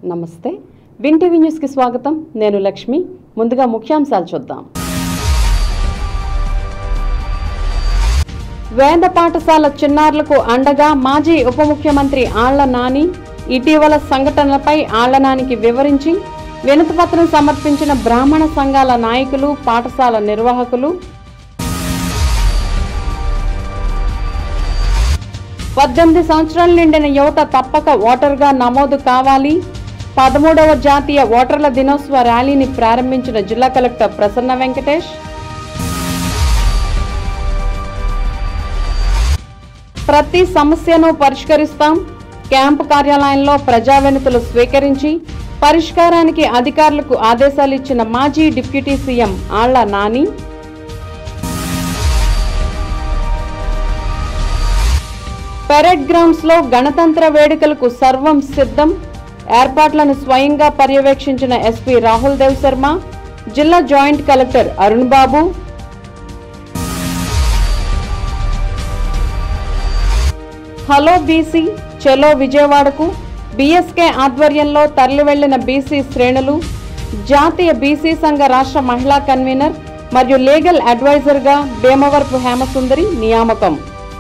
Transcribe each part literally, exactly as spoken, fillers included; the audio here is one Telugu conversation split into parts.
నమస్తే విన్ టీవీ న్యూస్ కి స్వాగతం నేను లక్ష్మి ముందుగా ముఖ్యాంశాలు చూద్దాం వేద పాఠశాల చిన్నారులకు అండగా మాజీ ఉప ముఖ్యమంత్రి ఆళ్ల నాని ఇటీవల సంఘటనలపై ఆళ్ల నానికి వివరించి వినతిపత్రం సమర్పించిన బ్రాహ్మణ సంఘాల నాయకులు పాఠశాల నిర్వాహకులు పద్దెనిమిది సంవత్సరాల నిండిన యువత తప్పక ఓటర్గా నమోదు కావాలి పదమూడవ జాతీయ ఓటర్ల దినోత్సవ ర్యాలీని ప్రారంభించిన జిల్లా కలెక్టర్ ప్రసన్న వెంకటేష్ ప్రతి సమస్యను పరిష్కరిస్తాం క్యాంపు కార్యాలయంలో ప్రజా వినతులు స్వీకరించి పరిష్కారానికి అధికారులకు ఆదేశాలు ఇచ్చిన మాజీ deputy CM Alla Nani parade grounds లో గణతంత్ర వేడుకలకు సర్వం సిద్ధం ఏర్పాట్లను స్వయంగా పర్యవేక్షించిన ఎస్పీ రాహుల్ దేవ్ శర్మ జిల్లా joint collector Arun Babu hello BC చెలో విజయవాడకు బీఎస్కే ఆధ్వర్యంలో తరలి వెళ్లిన బీసీ శ్రేణులు జాతీయ బీసీ సంఘ రాష్ట్ర మహిళా కన్వీనర్ మరియు లీగల్ అడ్వైజర్ గా భీమవరపు హేమసుందరి నియామకం.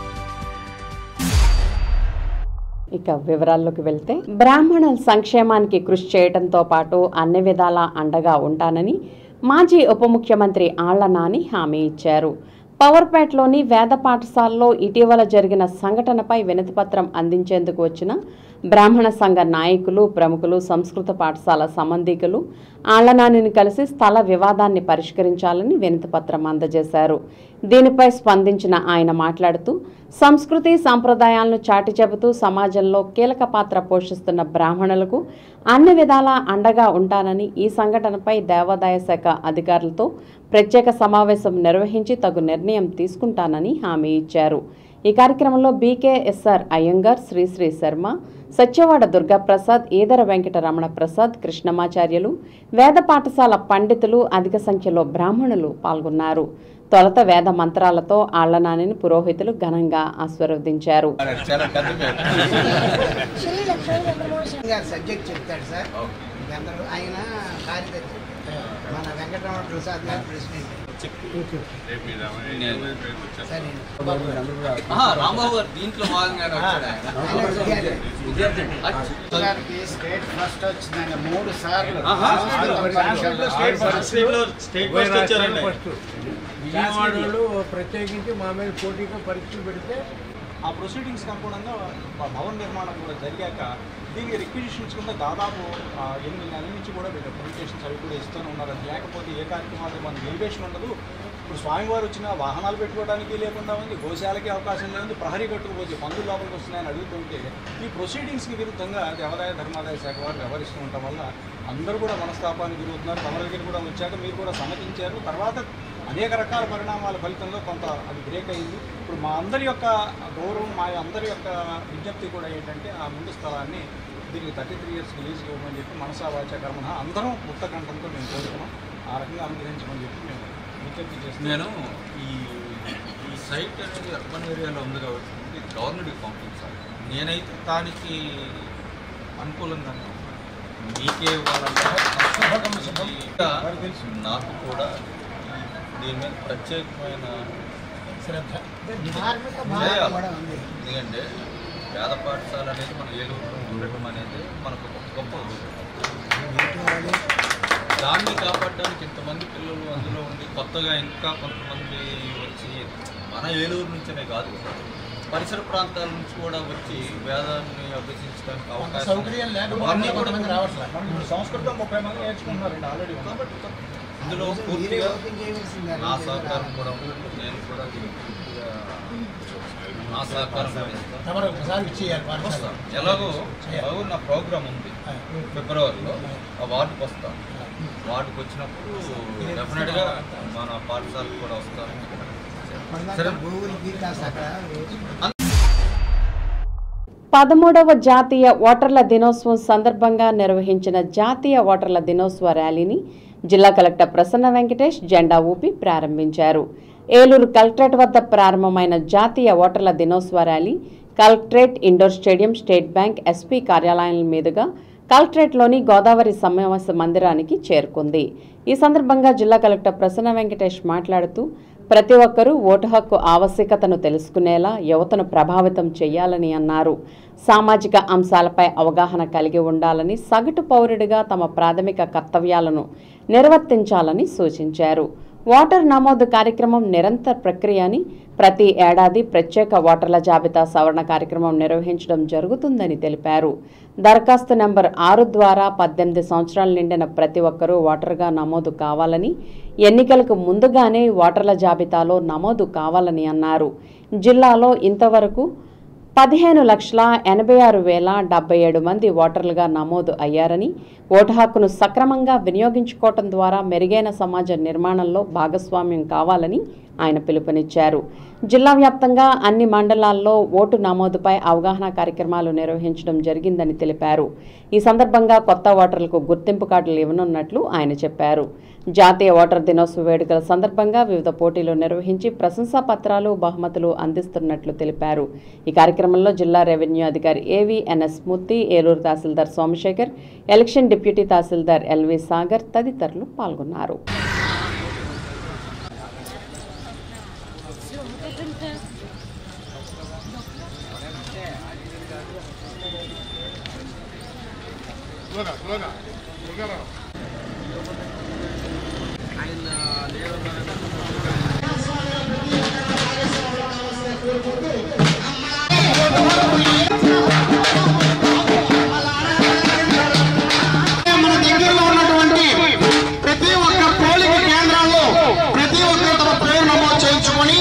ఇక వివరాల్లోకి వెళ్తే బ్రాహ్మణుల సంక్షేమానికి కృషి చేయడంతో పాటు అన్ని విధాలా అండగా ఉంటానని మాజీ ఉప ముఖ్యమంత్రి ఆళ్ల నాని హామీ ఇచ్చారు. పవర్పేటలోని వేద పాఠశాలలో ఇటీవల జరిగిన సంఘటనపై వినతిపత్రం అందించేందుకు వచ్చిన బ్రాహ్మణ సంఘ నాయకులు ప్రముఖులు సంస్కృత పాఠశాల సంబంధికులు ఆళ్ల నానిని కలిసి స్థల వివాదాన్ని పరిష్కరించాలని వినతిపత్రం అందజేశారు. దీనిపై స్పందించిన ఆయన మాట్లాడుతూ సంస్కృతి సంప్రదాయాలను చాటి చెబుతూ సమాజంలో కీలక పాత్ర పోషిస్తున్న బ్రాహ్మణులకు అన్ని విధాలా అండగా ఉంటానని ఈ సంఘటనపై దేవాదాయ శాఖ అధికారులతో ప్రత్యేక సమావేశం నిర్వహించి తగు నిర్ణయం తీసుకుంటానని హామీ ఇచ్చారు. ఈ కార్యక్రమంలో బీకేఎస్ఆర్ అయ్యంగార్ శ్రీశ్రీ శర్మ సత్యవాడ దుర్గాప్రసాద్ ఈదర వెంకట రమణ ప్రసాద్ కృష్ణమాచార్యులు వేద పాఠశాల పండితులు అధిక సంఖ్యలో బ్రాహ్మణులు పాల్గొన్నారు. తొలత వేద మంత్రాలతో ఆళ్ల నానిని పురోహితులు ఘనంగా ఆశీర్వదించారు. దీంట్లో స్టేట్ ఫస్ట్ వచ్చిందండి మూడు సార్లు విజయవాడలో ప్రత్యేకించి మా మీద పోటీగా పరీక్షలు పెడితే ఆ ప్రొసీడింగ్స్ అనుగుణంగా భవన నిర్మాణం కూడా జరిగాక దీనికి రిక్విజిషన్స్ కింద దాదాపు ఎనిమిది నెలల నుంచి కూడా వీళ్ళు కమ్యూనికేషన్స్ అవి కూడా ఇస్తూనే ఉన్నారు. లేకపోతే ఏ కార్యక్రమాలు మనకి ఎలివేషన్ ఉండదు. ఇప్పుడు స్వామివారు వచ్చిన వాహనాలు పెట్టుకోవడానికి లేకుండా ఉంది, గోశాలకి అవకాశం లేదు, ప్రహరీ కట్టుకుపోతే పందులు లోపలికి వస్తున్నాయని అడుగుతుంటే ఈ ప్రొసీడింగ్స్కి విరుద్ధంగా దేవాదాయ ధర్మాదాయ శాఖ వారు వ్యవహరిస్తూ ఉండటం వల్ల అందరూ కూడా మనస్తాపానికి గురవుతున్నారు. తమ దగ్గర కూడా వచ్చాక మీరు కూడా సమ్మతించారు. తర్వాత అనేక రకాల పరిణామాల ఫలితంలో కొంత అది బ్రేక్ అయింది. ఇప్పుడు మా అందరి యొక్క గౌరవం మా అందరి యొక్క విజ్ఞప్తి కూడా ఏంటంటే ఆ ముందు స్థలాన్ని దీనికి థర్టీ త్రీ ఇయర్స్కి లీజ్ ఇవ్వమని చెప్పి మనసా వాచా కర్మణ అందరం ముక్త కంఠంతో మేము కోరుకున్నాం. ఆ రకంగా అనుగ్రహించమని చెప్పి మేము విజ్ఞప్తి చేస్తాం. నేను ఈ ఈ సైట్ అనేది అర్బన్ ఏరియాలో ఉంది కాబట్టి ఇది గవర్నమెంట్కి పంపించాలి. నేనైతే దానికి అనుకూలంగానే మీకే ఇవ్వాలంటే నాకు కూడా దీని మీద ప్రత్యేకమైన శ్రద్ధ ఎందుకంటే పేద పాఠశాల అనేది మన ఏలూరులో ఉండటం అనేది మనకు గొప్ప దాన్ని కాపాడడానికి ఇంతమంది పిల్లలు అందులో ఉండి కొత్తగా ఇంకా కొంతమంది వచ్చి మన ఏలూరు నుంచే కాదు పరిసర ప్రాంతాల నుంచి కూడా వచ్చి వేదాన్ని అభ్యసించడానికి అవకాశం సంస్కృతం ముప్పై మంది నేర్చుకుంటున్నారండి ఆల్రెడీ. కాబట్టి ఇందులో పూర్తిగా నా సహకారం కూడా ఉంటుంది. నేను కూడా నా సహకారం ఎలాగో ఎలాగో నా ప్రోగ్రామ్ ఉంది ఫిబ్రవరిలో ఆ వార్డుకి వస్తాను. వార్డుకి వచ్చినప్పుడు డెఫినెట్గా మన పాఠశాలకు కూడా వస్తాను. పదమూడవ జాతీయ ఓటర్ల దినోత్సవం సందర్భంగా నిర్వహించిన జాతీయ ఓటర్ల దినోత్సవ ర్యాలీని జిల్లా కలెక్టర్ ప్రసన్న వెంకటేష్ జెండా ఊపి ప్రారంభించారు. ఏలూరు కలెక్టరేట్ వద్ద ప్రారంభమైన జాతీయ ఓటర్ల దినోత్సవ rally collectorate indoor stadium, state bank, SP కార్యాలయాల మీదుగా కలెక్టరేట్లోని గోదావరి సమావేశ మందిరానికి చేరుకుంది. ఈ సందర్భంగా జిల్లా కలెక్టర్ ప్రసన్న వెంకటేష్ మాట్లాడుతూ ప్రతి ఒక్కరూ ఓటు హక్కు ఆవశ్యకతను తెలుసుకునేలా యువతను ప్రభావితం చేయాలని అన్నారు. సామాజిక అంశాలపై అవగాహన కలిగి ఉండాలని, సగటు పౌరుడిగా తమ ప్రాథమిక కర్తవ్యాలను నిర్వర్తించాలని సూచించారు. ఓటర్ నమోదు కార్యక్రమం నిరంతర ప్రక్రియ అని, ప్రతి ఏడాది ప్రత్యేక ఓటర్ల జాబితా సవరణ కార్యక్రమం నిర్వహించడం జరుగుతుందని తెలిపారు. దరఖాస్తు నెంబర్ ఆరు ద్వారా పద్దెనిమిది సంవత్సరాలు నిండిన ప్రతి ఒక్కరూ ఓటర్గా నమోదు కావాలని, ఎన్నికలకు ముందుగానే ఓటర్ల జాబితాలో నమోదు కావాలని అన్నారు. జిల్లాలో ఇంతవరకు పదిహేను లక్షల ఎనభై ఆరు వేల డెబ్బై ఏడు మంది ఓటర్లుగా నమోదు అయ్యారని, ఓటు హక్కును సక్రమంగా వినియోగించుకోవటం ద్వారా మెరుగైన సమాజ నిర్మాణంలో భాగస్వామ్యం కావాలని ఆయన పిలుపునిచ్చారు. జిల్లా వ్యాప్తంగా అన్ని మండలాల్లో ఓటు నమోదుపై అవగాహన కార్యక్రమాలు నిర్వహించడం జరిగిందని తెలిపారు. ఈ సందర్భంగా కొత్త ఓటర్లకు గుర్తింపు కార్డులు ఇవ్వనున్నట్లు ఆయన చెప్పారు. జాతీయ ఓటర్ దినోత్సవ వేడుకల సందర్భంగా వివిధ పోటీలు నిర్వహించి ప్రశంసా పత్రాలు, బహుమతులు అందిస్తున్నట్లు తెలిపారు. ఈ కార్యక్రమంలో జిల్లా రెవెన్యూ అధికారి ఏవి ఎన్ఎస్ మూర్తి, ఏలూరు తహసీల్దార్ సోమశేఖర్, ఎలక్షన్ డిప్యూటీ తహసీల్దార్ ఎల్వి సాగర్ తదితరులు పాల్గొన్నారు. మన దగ్గరలో ఉన్నటువంటి ప్రతి ఒక్క పోలింగ్ కేంద్రాల్లో ప్రతి ఒక్కరు తమ పేరు నమోదు చేయించుకొని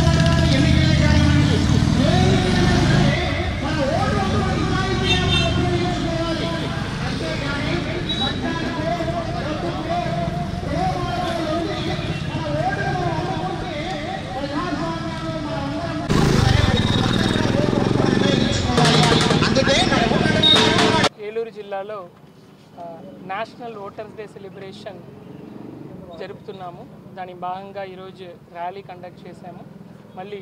ఏలూరు జిల్లాలో నేషనల్ ఓటర్స్ డే సెలబ్రేషన్ జరుపుతున్నాము. దాని భాగంగా ఈరోజు ర్యాలీ కండక్ట్ చేశాము. మళ్ళీ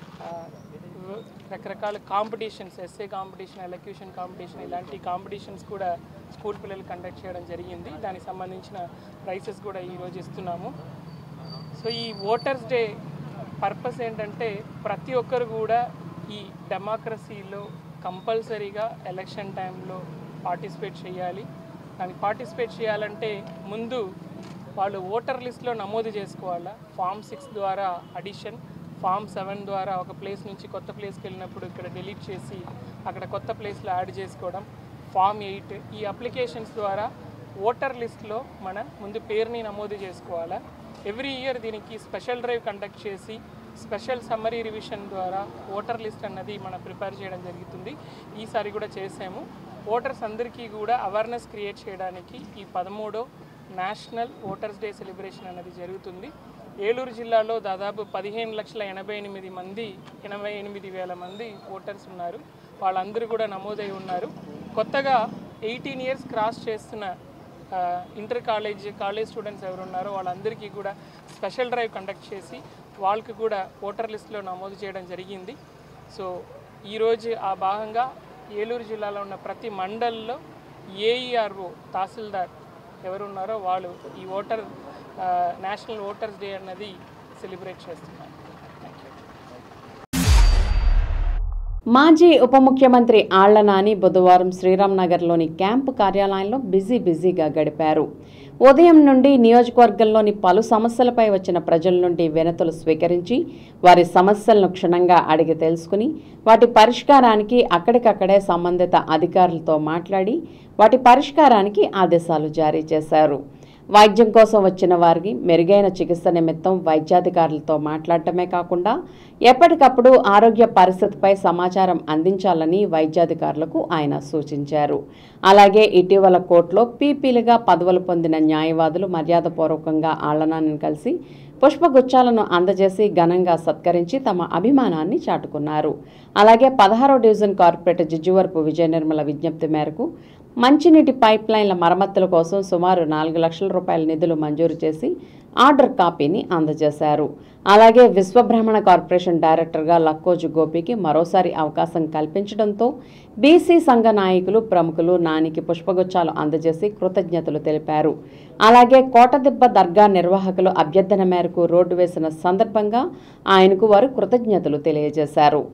రకరకాల competitions, essay competition, elocution competition, ఇలాంటి కాంపిటీషన్స్ కూడా స్కూల్ పిల్లలు కండక్ట్ చేయడం జరిగింది. దానికి సంబంధించిన ప్రైజెస్ కూడా ఈరోజు ఇస్తున్నాము. సో ఈ ఓటర్స్ డే పర్పస్ ఏంటంటే ప్రతి ఒక్కరు కూడా ఈ డెమోక్రసీలో కంపల్సరీగా ఎలక్షన్ టైంలో పార్టిసిపేట్ చేయాలి. దానికి పార్టిసిపేట్ చేయాలంటే ముందు వాళ్ళు ఓటర్ లిస్ట్లో నమోదు చేసుకోవాలా. ఫామ్ సిక్స్ ద్వారా అడిషన్, ఫామ్ సెవెన్ ద్వారా ఒక ప్లేస్ నుంచి కొత్త ప్లేస్కి వెళ్ళినప్పుడు ఇక్కడ డిలీట్ చేసి అక్కడ కొత్త ప్లేస్లో యాడ్ చేసుకోవడం, ఫామ్ ఎయిట్, ఈ అప్లికేషన్స్ ద్వారా ఓటర్ లిస్ట్లో మన ముందు పేరుని నమోదు చేసుకోవాలా. ఎవ్రీ ఇయర్ దీనికి స్పెషల్ డ్రైవ్ కండక్ట్ చేసి స్పెషల్ సమ్మరీ రివిజన్ ద్వారా ఓటర్ లిస్ట్ అన్నది మనం ప్రిపేర్ చేయడం జరుగుతుంది. ఈసారి కూడా చేసాము. ఓటర్స్ అందరికీ కూడా అవేర్నెస్ క్రియేట్ చేయడానికి ఈ పదమూడో నేషనల్ ఓటర్స్ డే సెలబ్రేషన్ అన్నది జరుగుతుంది. ఏలూరు జిల్లాలో దాదాపు పదిహేను లక్షల ఎనభై ఎనిమిది మంది ఎనభై ఎనిమిది వేల మంది ఓటర్స్ ఉన్నారు. వాళ్ళందరూ కూడా నమోదై ఉన్నారు. కొత్తగా ఎయిటీన్ ఇయర్స్ క్రాస్ చేస్తున్న ఇంటర్ కాలేజ్ కాలేజ్ స్టూడెంట్స్ ఎవరు ఉన్నారో వాళ్ళందరికీ కూడా స్పెషల్ డ్రైవ్ కండక్ట్ చేసి వాళ్ళకి కూడా ఓటర్ లిస్టులో నమోదు చేయడం జరిగింది. సో ఈరోజు ఆ భాగంగా ఏలూరు జిల్లాలో ఉన్న ప్రతి మండల్లో ఏఈఆర్ఓ తహసీల్దార్ ఎవరు ఉన్నారో వాళ్ళు ఈ ఓటర్ నేషనల్ ఓటర్స్ డే అన్నది సెలబ్రేట్ చేస్తున్నారు. మాజీ ఉప ముఖ్యమంత్రి ఆళ్ల నాని బుధవారం శ్రీరామ్ నగర్లోని క్యాంపు కార్యాలయంలో బిజీ బిజీగా గడిపారు. ఉదయం నుండి నియోజకవర్గంలోని పలు సమస్యలపై వచ్చిన ప్రజల నుండి వినతులు స్వీకరించి వారి సమస్యలను క్షుణ్ణంగా అడిగి తెలుసుకుని వాటి పరిష్కారానికి అక్కడికక్కడే సంబంధిత అధికారులతో మాట్లాడి వాటి పరిష్కారానికి ఆదేశాలు జారీ చేశారు. వైద్యం కోసం వచ్చిన వారికి మెరుగైన చికిత్స నిమిత్తం వైద్యాధికారులతో మాట్లాడటమే కాకుండా ఎప్పటికప్పుడు ఆరోగ్య పరిస్థితిపై సమాచారం అందించాలని వైద్యాధికారులకు ఆయన సూచించారు. అలాగే ఇటీవల కోర్టులో పీపీలుగా పదవులు పొందిన న్యాయవాదులు మర్యాదపూర్వకంగా ఆళ్లనాన్ని కలిసి పుష్పగుచ్చాలను అందజేసి ఘనంగా సత్కరించి తమ అభిమానాన్ని చాటుకున్నారు. అలాగే పదహారో డివిజన్ కార్పొరేటర్ జిజ్జువరపు విజయ నిర్మల విజ్ఞప్తి మేరకు మంచినీటి పైప్ లైన్ల మరమ్మతుల కోసం సుమారు నాలుగు లక్షల రూపాయల నిధులు మంజూరు చేసి ఆర్డర్ కాపీని అందజేశారు. అలాగే విశ్వబ్రహ్మణ కార్పొరేషన్ డైరెక్టర్గా లక్కోజు గోపికి మరోసారి అవకాశం కల్పించడంతో బీసీ సంఘ నాయకులు ప్రముఖులు నానికి పుష్పగుచ్చాలు అందజేసి కృతజ్ఞతలు తెలిపారు. అలాగే కోటదిబ్బ దర్గా నిర్వాహకులు అభ్యర్థన మేరకు రోడ్డు వేసిన సందర్భంగా ఆయనకు వారు కృతజ్ఞతలు తెలియజేశారు.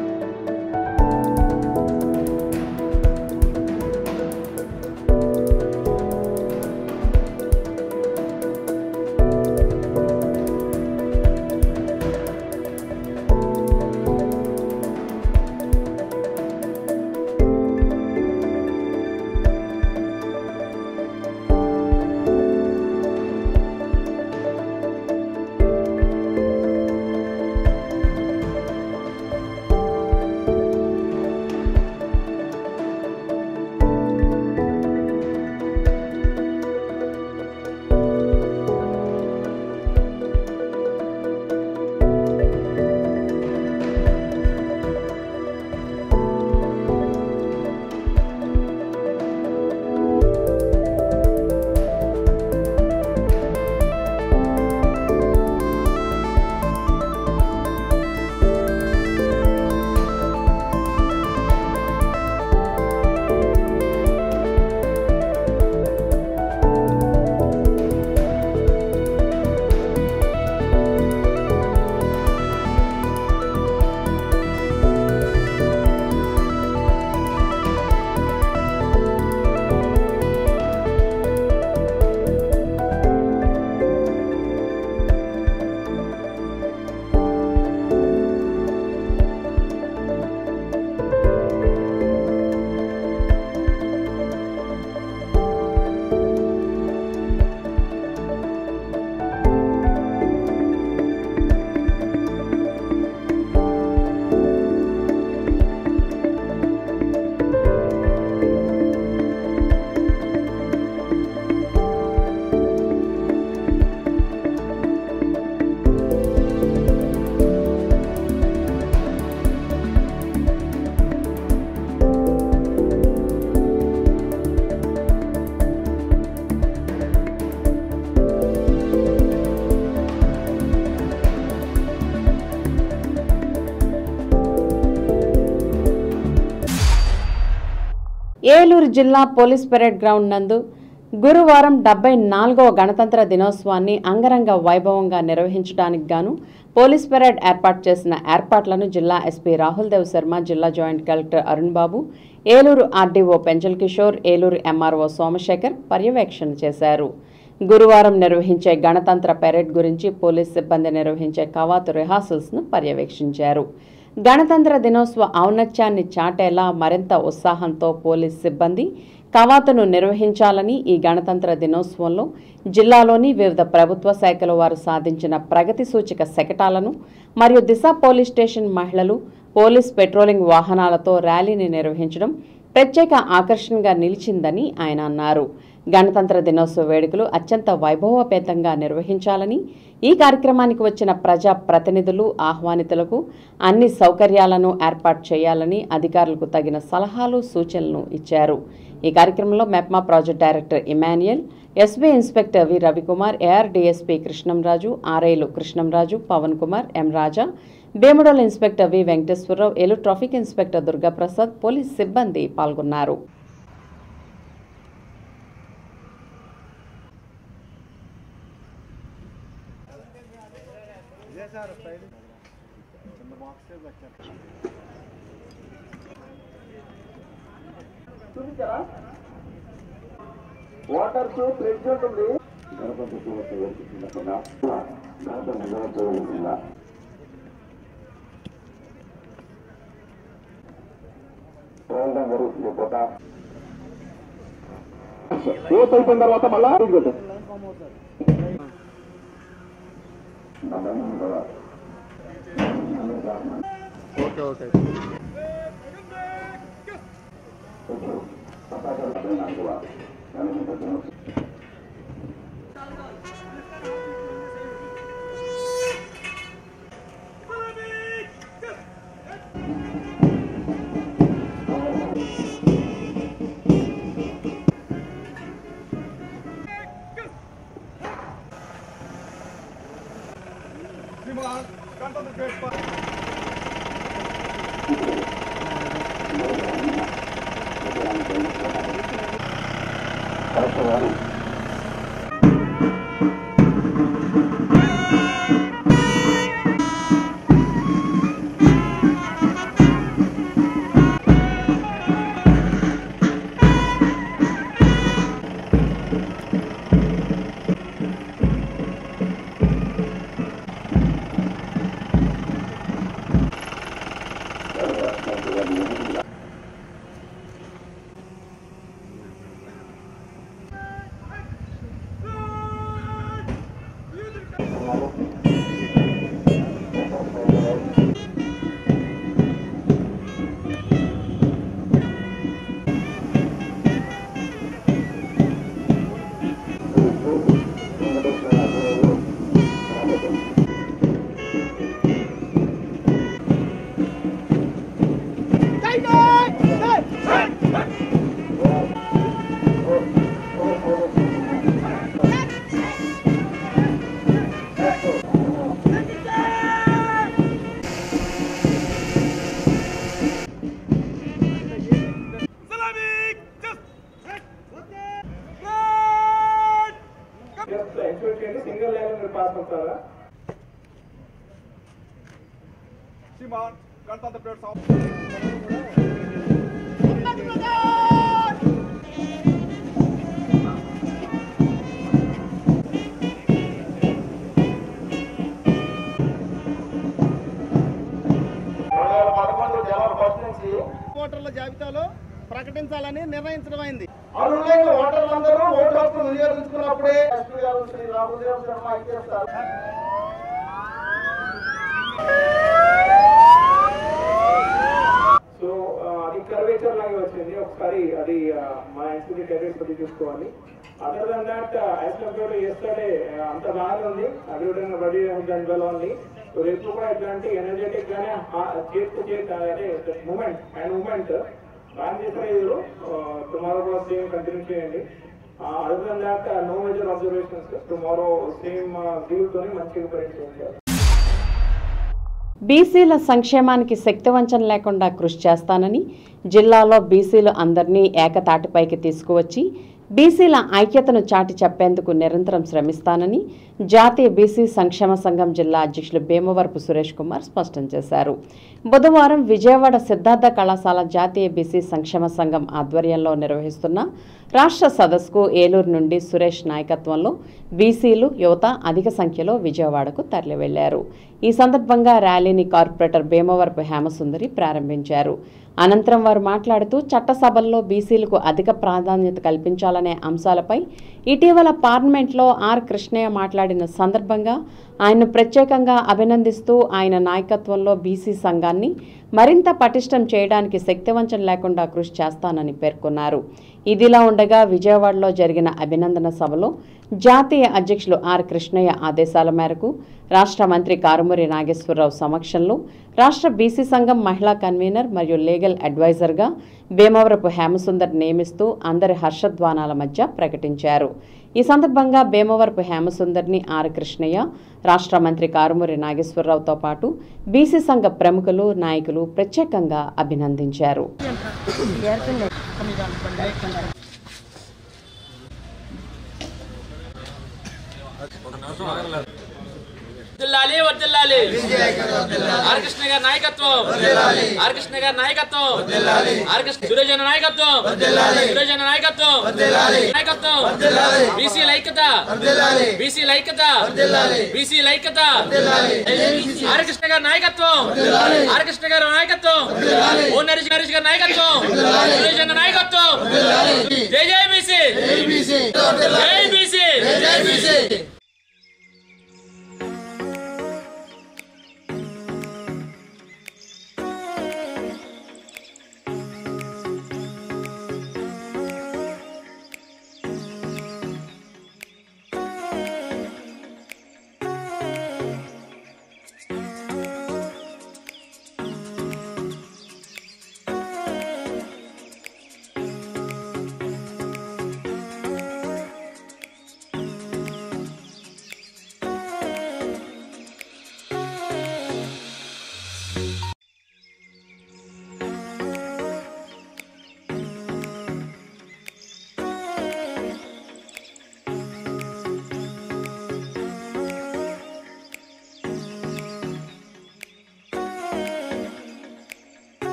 ఏలూరు జిల్లా పోలీస్ పెరేడ్ గ్రౌండ్ నందు గురువారం డెబ్బై నాలుగవ గణతంత్ర దినోత్సవాన్ని అంగరంగ వైభవంగా నిర్వహించడానికి గాను పోలీస్ పెరేడ్ ఏర్పాటు చేసిన ఏర్పాట్లను జిల్లా ఎస్పీ రాహుల్ దేవ్ శర్మ, జిల్లా joint collector Arun Babu, Eluru RDO Penchal Kishore, Eluru MRO Somasekhar పర్యవేక్షణ చేశారు. గురువారం నిర్వహించే గణతంత్ర పెరేడ్ గురించి పోలీస్ సిబ్బంది నిర్వహించే కవాతు రిహార్సల్స్ను పర్యవేక్షించారు. గణతంత్ర దినోత్సవ ఔన్నత్యాన్ని చాటేలా మరింత ఉత్సాహంతో పోలీస్ సిబ్బంది కవాతును నిర్వహించాలని ఈ గణతంత్ర దినోత్సవంలో జిల్లాలోని వివిధ ప్రభుత్వ శాఖల వారు సాధించిన ప్రగతి సూచిక శకటాలను మరియు దిశ పోలీస్ స్టేషన్ మహిళలు పోలీస్ పెట్రోలింగ్ వాహనాలతో ర్యాలీని నిర్వహించడం ప్రత్యేక ఆకర్షణగా నిలిచిందని ఆయన అన్నారు. గణతంత్ర దినోత్సవ వేడుకలు అత్యంత వైభవపేతంగా నిర్వహించాలని, ఈ కార్యక్రమానికి వచ్చిన ప్రజా ప్రతినిధులు ఆహ్వానితులకు అన్ని సౌకర్యాలను ఏర్పాటు చేయాలని అధికారులకు తగిన సలహాలు సూచనలు ఇచ్చారు. ఈ కార్యక్రమంలో MEPMA project director Emmanuel, SB inspector V Ravikumar, AR DSP Krishnamraju, ఆర్ఐలు Krishnamraju, Pavan Kumar, M Raja, Bemudol inspector V Venkateswararao, Eluru traffic inspector Durgaprasad, police సిబ్బంది పాల్గొన్నారు. వాటర్ ఫ్రిడ్జ్ ఉంటుంది. ఓట్ అయిపోయిన తర్వాత మళ్ళా ఓకే ఓకే సింగిల్ లైన్ మీరు పాస్ అవుతారా? Simon, canta the birds out. ఓటర్ల జాబితాలో ప్రకటించాలని నిర్ణయించడమైంది. అర్హులైన ఓటర్లందరూ ఓటు హక్కు వినియోగించుకున్నప్పుడే ఎస్పీ గారు శ్రీ రాఘుదేవ్ శర్మ ఇచ్చేస్తారు. సో అది కర్వేచర్ లాగా వచ్చింది. ఒకసారి అది మా ఇన్స్టిట్యూట్ క్యాడెట్స్ బట్టి చూసుకోవాలి. Other than that as compare to yesterday అంత బాగానే ఉంది. అభివృద్ధి రెడీ దాని వల్ల ఉంది. సో రేపు కూడా ఇట్లాంటి ఎనర్జెటిక్ గానే చేస్తూ చేసి అదే మూమెంట్ అండ్ మూమెంట్ బాగా చేసిన టుమారో కూడా సేమ్ కంటిన్యూ చేయండి. Other than that no major observations. Tomorrow same వ్యూతో మంచిగా పరీక్షించాలి. బీసీల సంక్షేమానికి శక్తివంచన లేకుండా కృషి చేస్తానని, జిల్లాలో బీసీలు అందరినీ ఏకతాటిపైకి తీసుకువచ్చి బీసీల ఐక్యతను చాటి చెప్పేందుకు నిరంతరం శ్రమిస్తానని జాతీయ బీసీ సంక్షేమ సంఘం జిల్లా అధ్యక్షులు భీమవరపు సురేష్ కుమార్ స్పష్టం చేశారు. బుధవారం విజయవాడ సిద్ధార్థ కళాశాల జాతీయ బీసీ సంక్షేమ సంఘం ఆధ్వర్యంలో నిర్వహిస్తున్న రాష్ట్ర సదస్సుకు ఏలూరు నుండి సురేష్ నాయకత్వంలో బీసీలు యువత అధిక సంఖ్యలో విజయవాడకు తరలి వెళ్లారు. ఈ సందర్భంగా ర్యాలీని కార్పొరేటర్ భీమవరపు హేమసుందరి ప్రారంభించారు. అనంతరం వారు మాట్లాడుతూ చట్టసభల్లో బీసీలకు అధిక ప్రాధాన్యత కల్పించాలనే అంశాలపై ఇటీవల పార్లమెంట్లో ఆర్ కృష్ణయ్య మాట్లాడిన సందర్భంగా ఆయన్ను ప్రత్యేకంగా అభినందిస్తూ ఆయన నాయకత్వంలో బీసీ సంఘాన్ని మరింత పటిష్టం చేయడానికి శక్తివంచన లేకుండా కృషి చేస్తానని పేర్కొన్నారు. ఇదిలా ఉండగా విజయవాడలో జరిగిన అభినందన సభలో జాతీయ అధ్యక్షులు ఆర్ కృష్ణయ్య ఆదేశాల మేరకు రాష్ట్ర మంత్రి కారుమూరి నాగేశ్వరరావు సమక్షంలో రాష్ట్ర బీసీ సంఘం మహిళా కన్వీనర్ మరియు లీగల్ అడ్వైజర్గా భీమవరపు హేమసుందర్ నియమిస్తూ అందరి హర్షధ్వానాల మధ్య ప్రకటించారు. ఈ సందర్భంగా భీమవరపు హేమసుందర్ని ఆర్ కృష్ణయ్య, రాష్ట్ర మంత్రి కారుమూరి నాగేశ్వరరావుతో పాటు బీసీ సంఘ ప్రముఖులు, నాయకులు ప్రత్యేకంగా అభినందించారు. వర్ధిల్లాలి వర్ధిల్లాలి ఆర్ కృష్ణ గారి నాయకత్వం ఆర్ కృష్ణ గారి నాయకత్వం ఆర్ కృష్ణ సురేజన నాయకత్వం సురేజన నాయకత్వం నాయకత్వం బీసీ ఐక్యత బీసీ ఐక్యత బీసీ ఐక్యత ఆర్ కృష్ణ గారి నాయకత్వం ఆర్ కృష్ణ గారి నాయకత్వం ఓ నరేష్ నరేష్ గారి నాయకత్వం సురేజన నాయకత్వం జై జై బీసీ జై బీసీ జై బీసీ.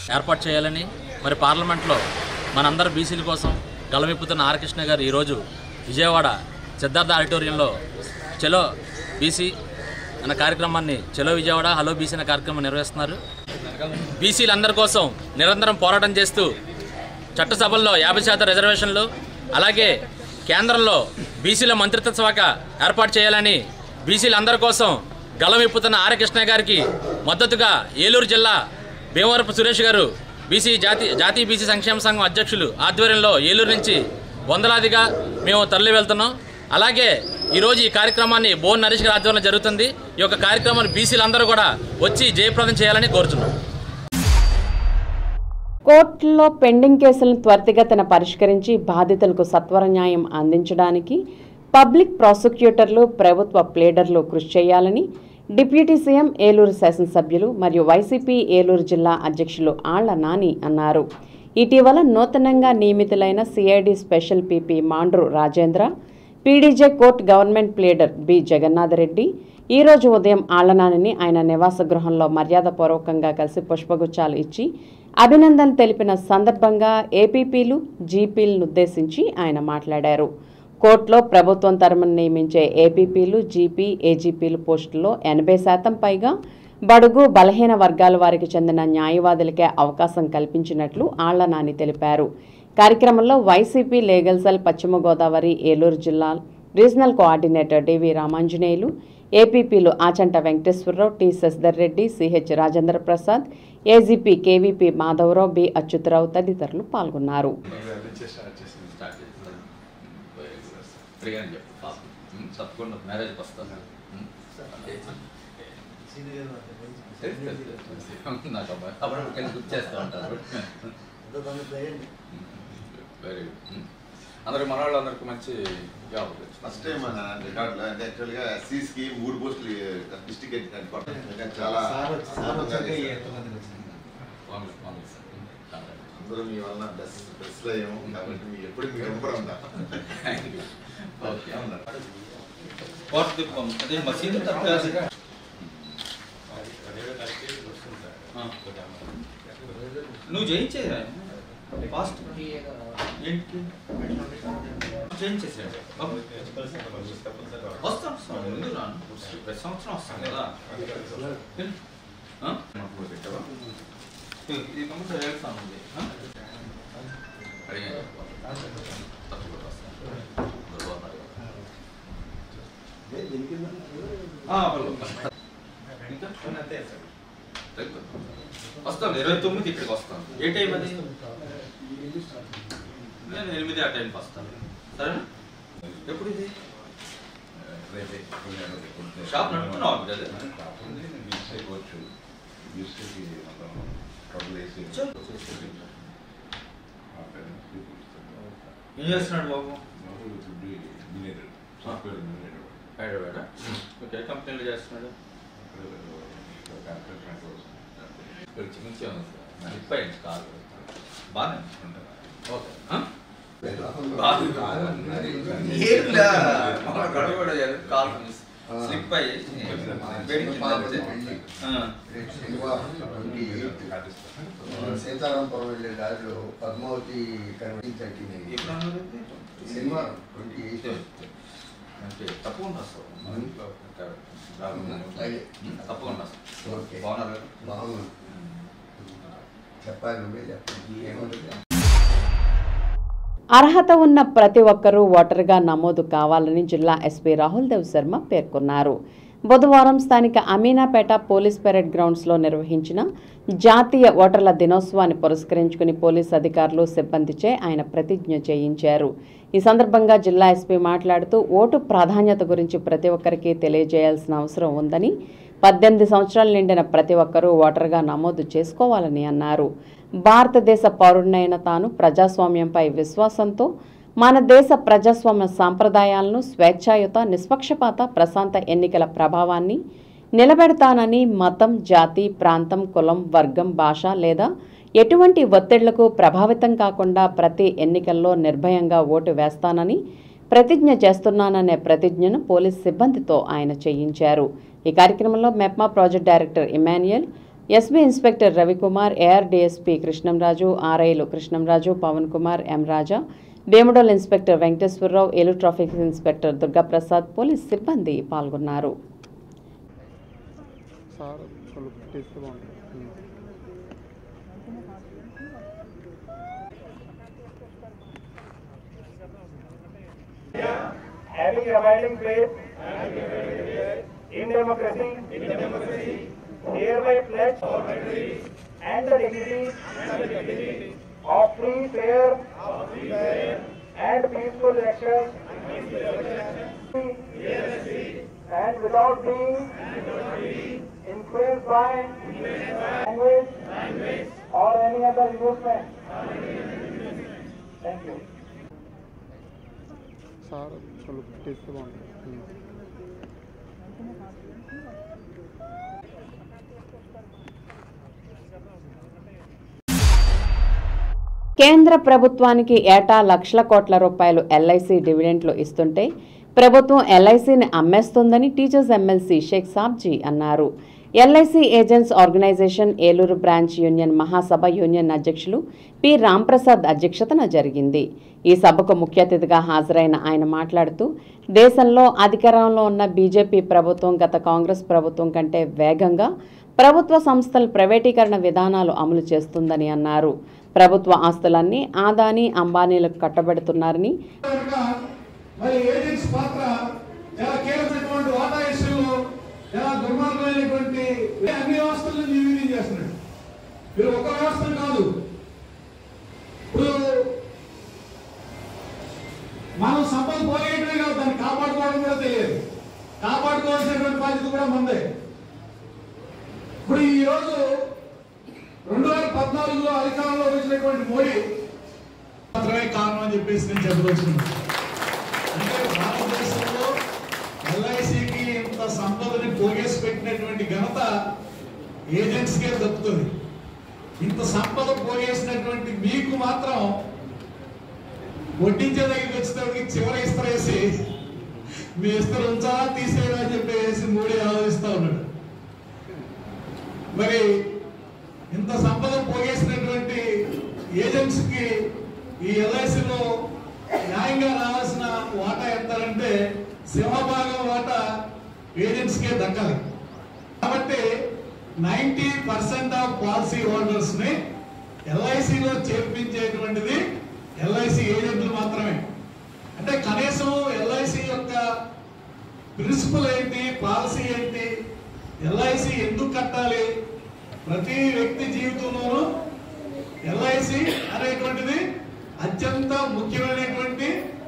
ఏర్పాటు చేయాలని మరి పార్లమెంట్లో మనందరి బీసీల కోసం గళమెప్పుతున్న ఆర్ కృష్ణ గారు ఈరోజు విజయవాడ సిద్ధార్థ ఆడిటోరియంలో చలో బీసీ అన్న కార్యక్రమాన్ని చలో విజయవాడ హలో బీసీ అన్న కార్యక్రమం నిర్వహిస్తున్నారు. బీసీలందరి కోసం నిరంతరం పోరాటం చేస్తూ చట్టసభల్లో యాభై శాతం రిజర్వేషన్లు అలాగే కేంద్రంలో బీసీల మంత్రిత్వ శాఖ ఏర్పాటు చేయాలని బీసీలందరి కోసం గళమెప్పుతున్న ఆర్ కృష్ణ గారికి మద్దతుగా ఏలూరు జిల్లా భీమవరపు సురేష్ గారు బీసీ జాతి జాతీయ బీసీ సంక్షేమ సంఘం అధ్యక్షులు ఆధ్వర్యంలో ఏలూరు నుంచి వందలాదిగా మేము తరలి వెళ్తున్నాం. అలాగే ఈరోజు ఈ కార్యక్రమాన్ని బోన్ నరేష్ గారి ఆధ్వర్యంలో జరుగుతుంది. ఈ యొక్క కార్యక్రమాన్ని బీసీలందరూ కూడా వచ్చి జయప్రదం చేయాలని కోరుతున్నాం. కోర్టులో పెండింగ్ కేసులను త్వరితగతిన పరిష్కరించి బాధితులకు సత్వర న్యాయం అందించడానికి పబ్లిక్ ప్రాసిక్యూటర్లు ప్రభుత్వ ప్లేడర్లు కృషి చేయాలని డిప్యూటీ సీఎం ఏలూరు శాసనసభ్యులు మరియు వైసీపీ ఏలూరు జిల్లా అధ్యక్షులు ఆళ్ల నాని అన్నారు. ఇటీవల నూతనంగా నియమితులైన CID special PP Mandru Rajendra, PDJ court government pleader B Jagannathareddy ఈరోజు ఉదయం ఆళ్లనానిని ఆయన నివాస గృహంలో మర్యాదపూర్వకంగా కలిసి పుష్పగుచ్చాలు ఇచ్చి అభినందనలు తెలిపిన సందర్భంగా ఏపీపీలు జీపీలను ఉద్దేశించి ఆయన మాట్లాడారు. కోర్టులో ప్రభుత్వం తరపున నియమించే ఏపీపీలు జీపీ ఏజీపీలు పోస్టుల్లో ఎనభై శాతం పైగా బడుగు బలహీన వర్గాల వారికి చెందిన న్యాయవాదులకే అవకాశం కల్పించినట్లు ఆళ్ల నాని తెలిపారు. కార్యక్రమంలో వైసీపీ లీగల్ సెల్ పశ్చిమ గోదావరి ఏలూరు జిల్లా రీజనల్ కోఆర్డినేటర్ డివి రామాంజనేయులు, ఏపీపీలు Achanta Venkateswararao, T Sasidhar Reddy, CH Rajendra Prasad, AGP KVP Madhavarao, B Achyutarao తదితరులు పాల్గొన్నారు. తప్పకుండా మ్యారేజ్కి వస్తాను. నాకు అప్పుడు గుర్తు చేస్తూ ఉంటారు. Very good. అందరికి మన వాళ్ళందరికీ మంచి జాబ్. ఫస్ట్ టైం మన రికార్డులో అంటే యాక్చువల్గా ఎస్సీస్కి మూడు పోస్టులు డిస్ట్రిక్ట్ చాలా అందరూ మీ వల్ల బెస్ట్ బెస్ట్లో ఏమో కాబట్టి మీ ఎప్పుడు మీ నెంబర్ ఉందా? అదే మసీదు తప్ప నువ్వు చేయించే ఫాస్ట్ ఏంటి చేయించేసాడు. వస్తాం ముందు రాను, ప్రతి సంవత్సరం వస్తాను కదా. పెట్టావా ఇది ముందు వెళ్తాను. వస్తాను ఇరవై తొమ్మిది ఇక్కడికి వస్తాను. ఏ టైం అది? నేను ఎనిమిది ఆ టైంకి వస్తాను. సరేనా? ఎప్పుడు ఇది షాప్ నడుపుతున్నావు కదా? ఏం చేస్తున్నాడు బాబు? హైదరాబాద్. ఓకే, కంపెనీలో చేస్తున్నాడు. కాదు బాగానే ఓకే. స్లిప్ అయ్యి సీతారాంపురం వెళ్ళే దారిలో పద్మావతి శనివారం ట్వంటీ ఎయిత్ తప్పకుండా తప్పకుండా బాగున్నారు. బాగున్నాను. చెప్పాలి నువ్వే చెప్పండి ఏమంటుంది. అర్హత ఉన్న ప్రతి ఒక్కరూ ఓటరుగా నమోదు కావాలని జిల్లా ఎస్పీ రాహుల్ దేవ్ శర్మ పేర్కొన్నారు. బుధవారం స్థానిక అమీనాపేట పోలీస్ పెరేడ్ గ్రౌండ్స్లో నిర్వహించిన జాతీయ ఓటర్ల దినోత్సవాన్ని పురస్కరించుకుని పోలీస్ అధికారులు సిబ్బందిచే ఆయన ప్రతిజ్ఞ చేయించారు. ఈ సందర్భంగా జిల్లా ఎస్పీ మాట్లాడుతూ ఓటు ప్రాధాన్యత గురించి ప్రతి ఒక్కరికి తెలియజేయాల్సిన అవసరం ఉందని, పద్దెనిమిది సంవత్సరాలు నిండిన ప్రతి ఒక్కరూ ఓటరుగా నమోదు చేసుకోవాలని అన్నారు. భారతదేశ పౌరుడినైన తాను ప్రజాస్వామ్యంపై విశ్వాసంతో మన దేశ ప్రజాస్వామ్య సాంప్రదాయాలను, స్వేచ్ఛాయుత, నిష్పక్షపాత, ప్రశాంత ఎన్నికల ప్రభావాన్ని నిలబెడతానని, మతం, జాతి, ప్రాంతం, కులం, వర్గం, భాష లేదా ఎటువంటి ఒత్తిళ్లకు ప్రభావితం కాకుండా ప్రతి ఎన్నికల్లో నిర్భయంగా ఓటు వేస్తానని ప్రతిజ్ఞ చేస్తున్నాననే ప్రతిజ్ఞను పోలీస్ సిబ్బందితో ఆయన చేయించారు. ఈ కార్యక్రమంలో MEPMA project director Emmanuel, SB inspector Ravikumar, AR DSP Krishnamraju, ఆర్ఐలు Krishnamraju, Pavan Kumar, M Raja, Vemudol inspector Venkateswararao, Eluru traffic inspector Durgaprasad, police సిబ్బంది పాల్గొన్నారు. Having abiding faith in democracy, hereby pledge and the dignity of free, fair and peaceful elections, and without being influenced by language or any other inducement. Thank you. కేంద్ర ప్రభుత్వానికి ఏటా లక్షల కోట్ల రూపాయలు ఎల్ఐసి డివిడెంట్లు ఇస్తుంటే ప్రభుత్వం ఎల్ఐసిని అమ్మేస్తోందని టీచర్స్ ఎమ్మెల్సీ షేక్ సాబ్జీ అన్నారు. LIC agents organisation Eluru branch union మహాసభ యూనియన్ అధ్యక్షులు పి రాంప్రసాద్ అధ్యక్షతన జరిగింది. ఈ సభకు ముఖ్య అతిథిగా హాజరైన ఆయన మాట్లాడుతూ దేశంలో అధికారంలో ఉన్న బీజేపీ ప్రభుత్వం గత కాంగ్రెస్ ప్రభుత్వం కంటే వేగంగా ప్రభుత్వ సంస్థల ప్రైవేటీకరణ విధానాలు అమలు చేస్తుందని అన్నారు. ప్రభుత్వ ఆస్తులన్నీ ఆదాని అంబానీలకు కట్టబెడుతున్నారని, మరి ఏజెంట్స్ పాత్ర చాలా కీలకమైనటువంటి వాటా ఇష్యూలో చాలా దుర్మార్గమైనటువంటి అన్ని వ్యవస్థలను నిర్వీర్యం చేస్తున్నాడు. మీరు ఒక వ్యవస్థను కాదు, ఇప్పుడు మనం సంపద పోయేయటమే కాదు, దాన్ని కాపాడుకోవడం కూడా తెలియదు. కాపాడుకోవాల్సినటువంటి బాధ్యత కూడా మందే. ఇప్పుడు ఈ రోజు రెండు వేల పద్నాలుగులో అధికారంలో వచ్చినటువంటి మోడీ మాత్రమే కారణం అని చెప్పేసి నేను చెప్పదలుచుకున్నాను. అంటే భారతదేశంలో ఎల్ఐసికి ఇంత సంపదని పోగేసి పెట్టినటువంటి ఘనత ఏజెంట్స్కే దక్కుతుంది. ఇంత సంపద పోగేసినటువంటి మీకు మాత్రం వడ్డించే దగ్గరికి వచ్చేటప్పటికి చివరి ఇస్తరేసి మీ ఇస్తరు ఉంచాలా తీసేయరా అని చెప్పేసి మోడీ ఆలోచిస్తా ఉన్నాడు. మరి ఇంత సంపద పోగేసినటువంటి ఏజెంట్స్ కి ఈ ఎల్ఐసిలో న్యాయంగా రావాల్సిన వాటా ఎంతంటే సింహభాగం వాటా ఏజెంట్స్ కే దక్కాలి. కాబట్టి ninety percent of policy holders ని ఎల్ఐసిలో చేర్పించేటువంటిది ఎల్ఐసి ఏజెంట్లు మాత్రమే. అంటే కనీసం ఎల్ఐసి యొక్క ప్రిన్సిపల్ ఏంటి, పాలసీ ఏంటి, ఎల్ఐసి ఎందుకు కట్టాలి, ప్రతి వ్యక్తి జీవితంలోనూ ఎల్ఐసి అనేటువంటిది అత్యంత ముఖ్యమైనటువంటి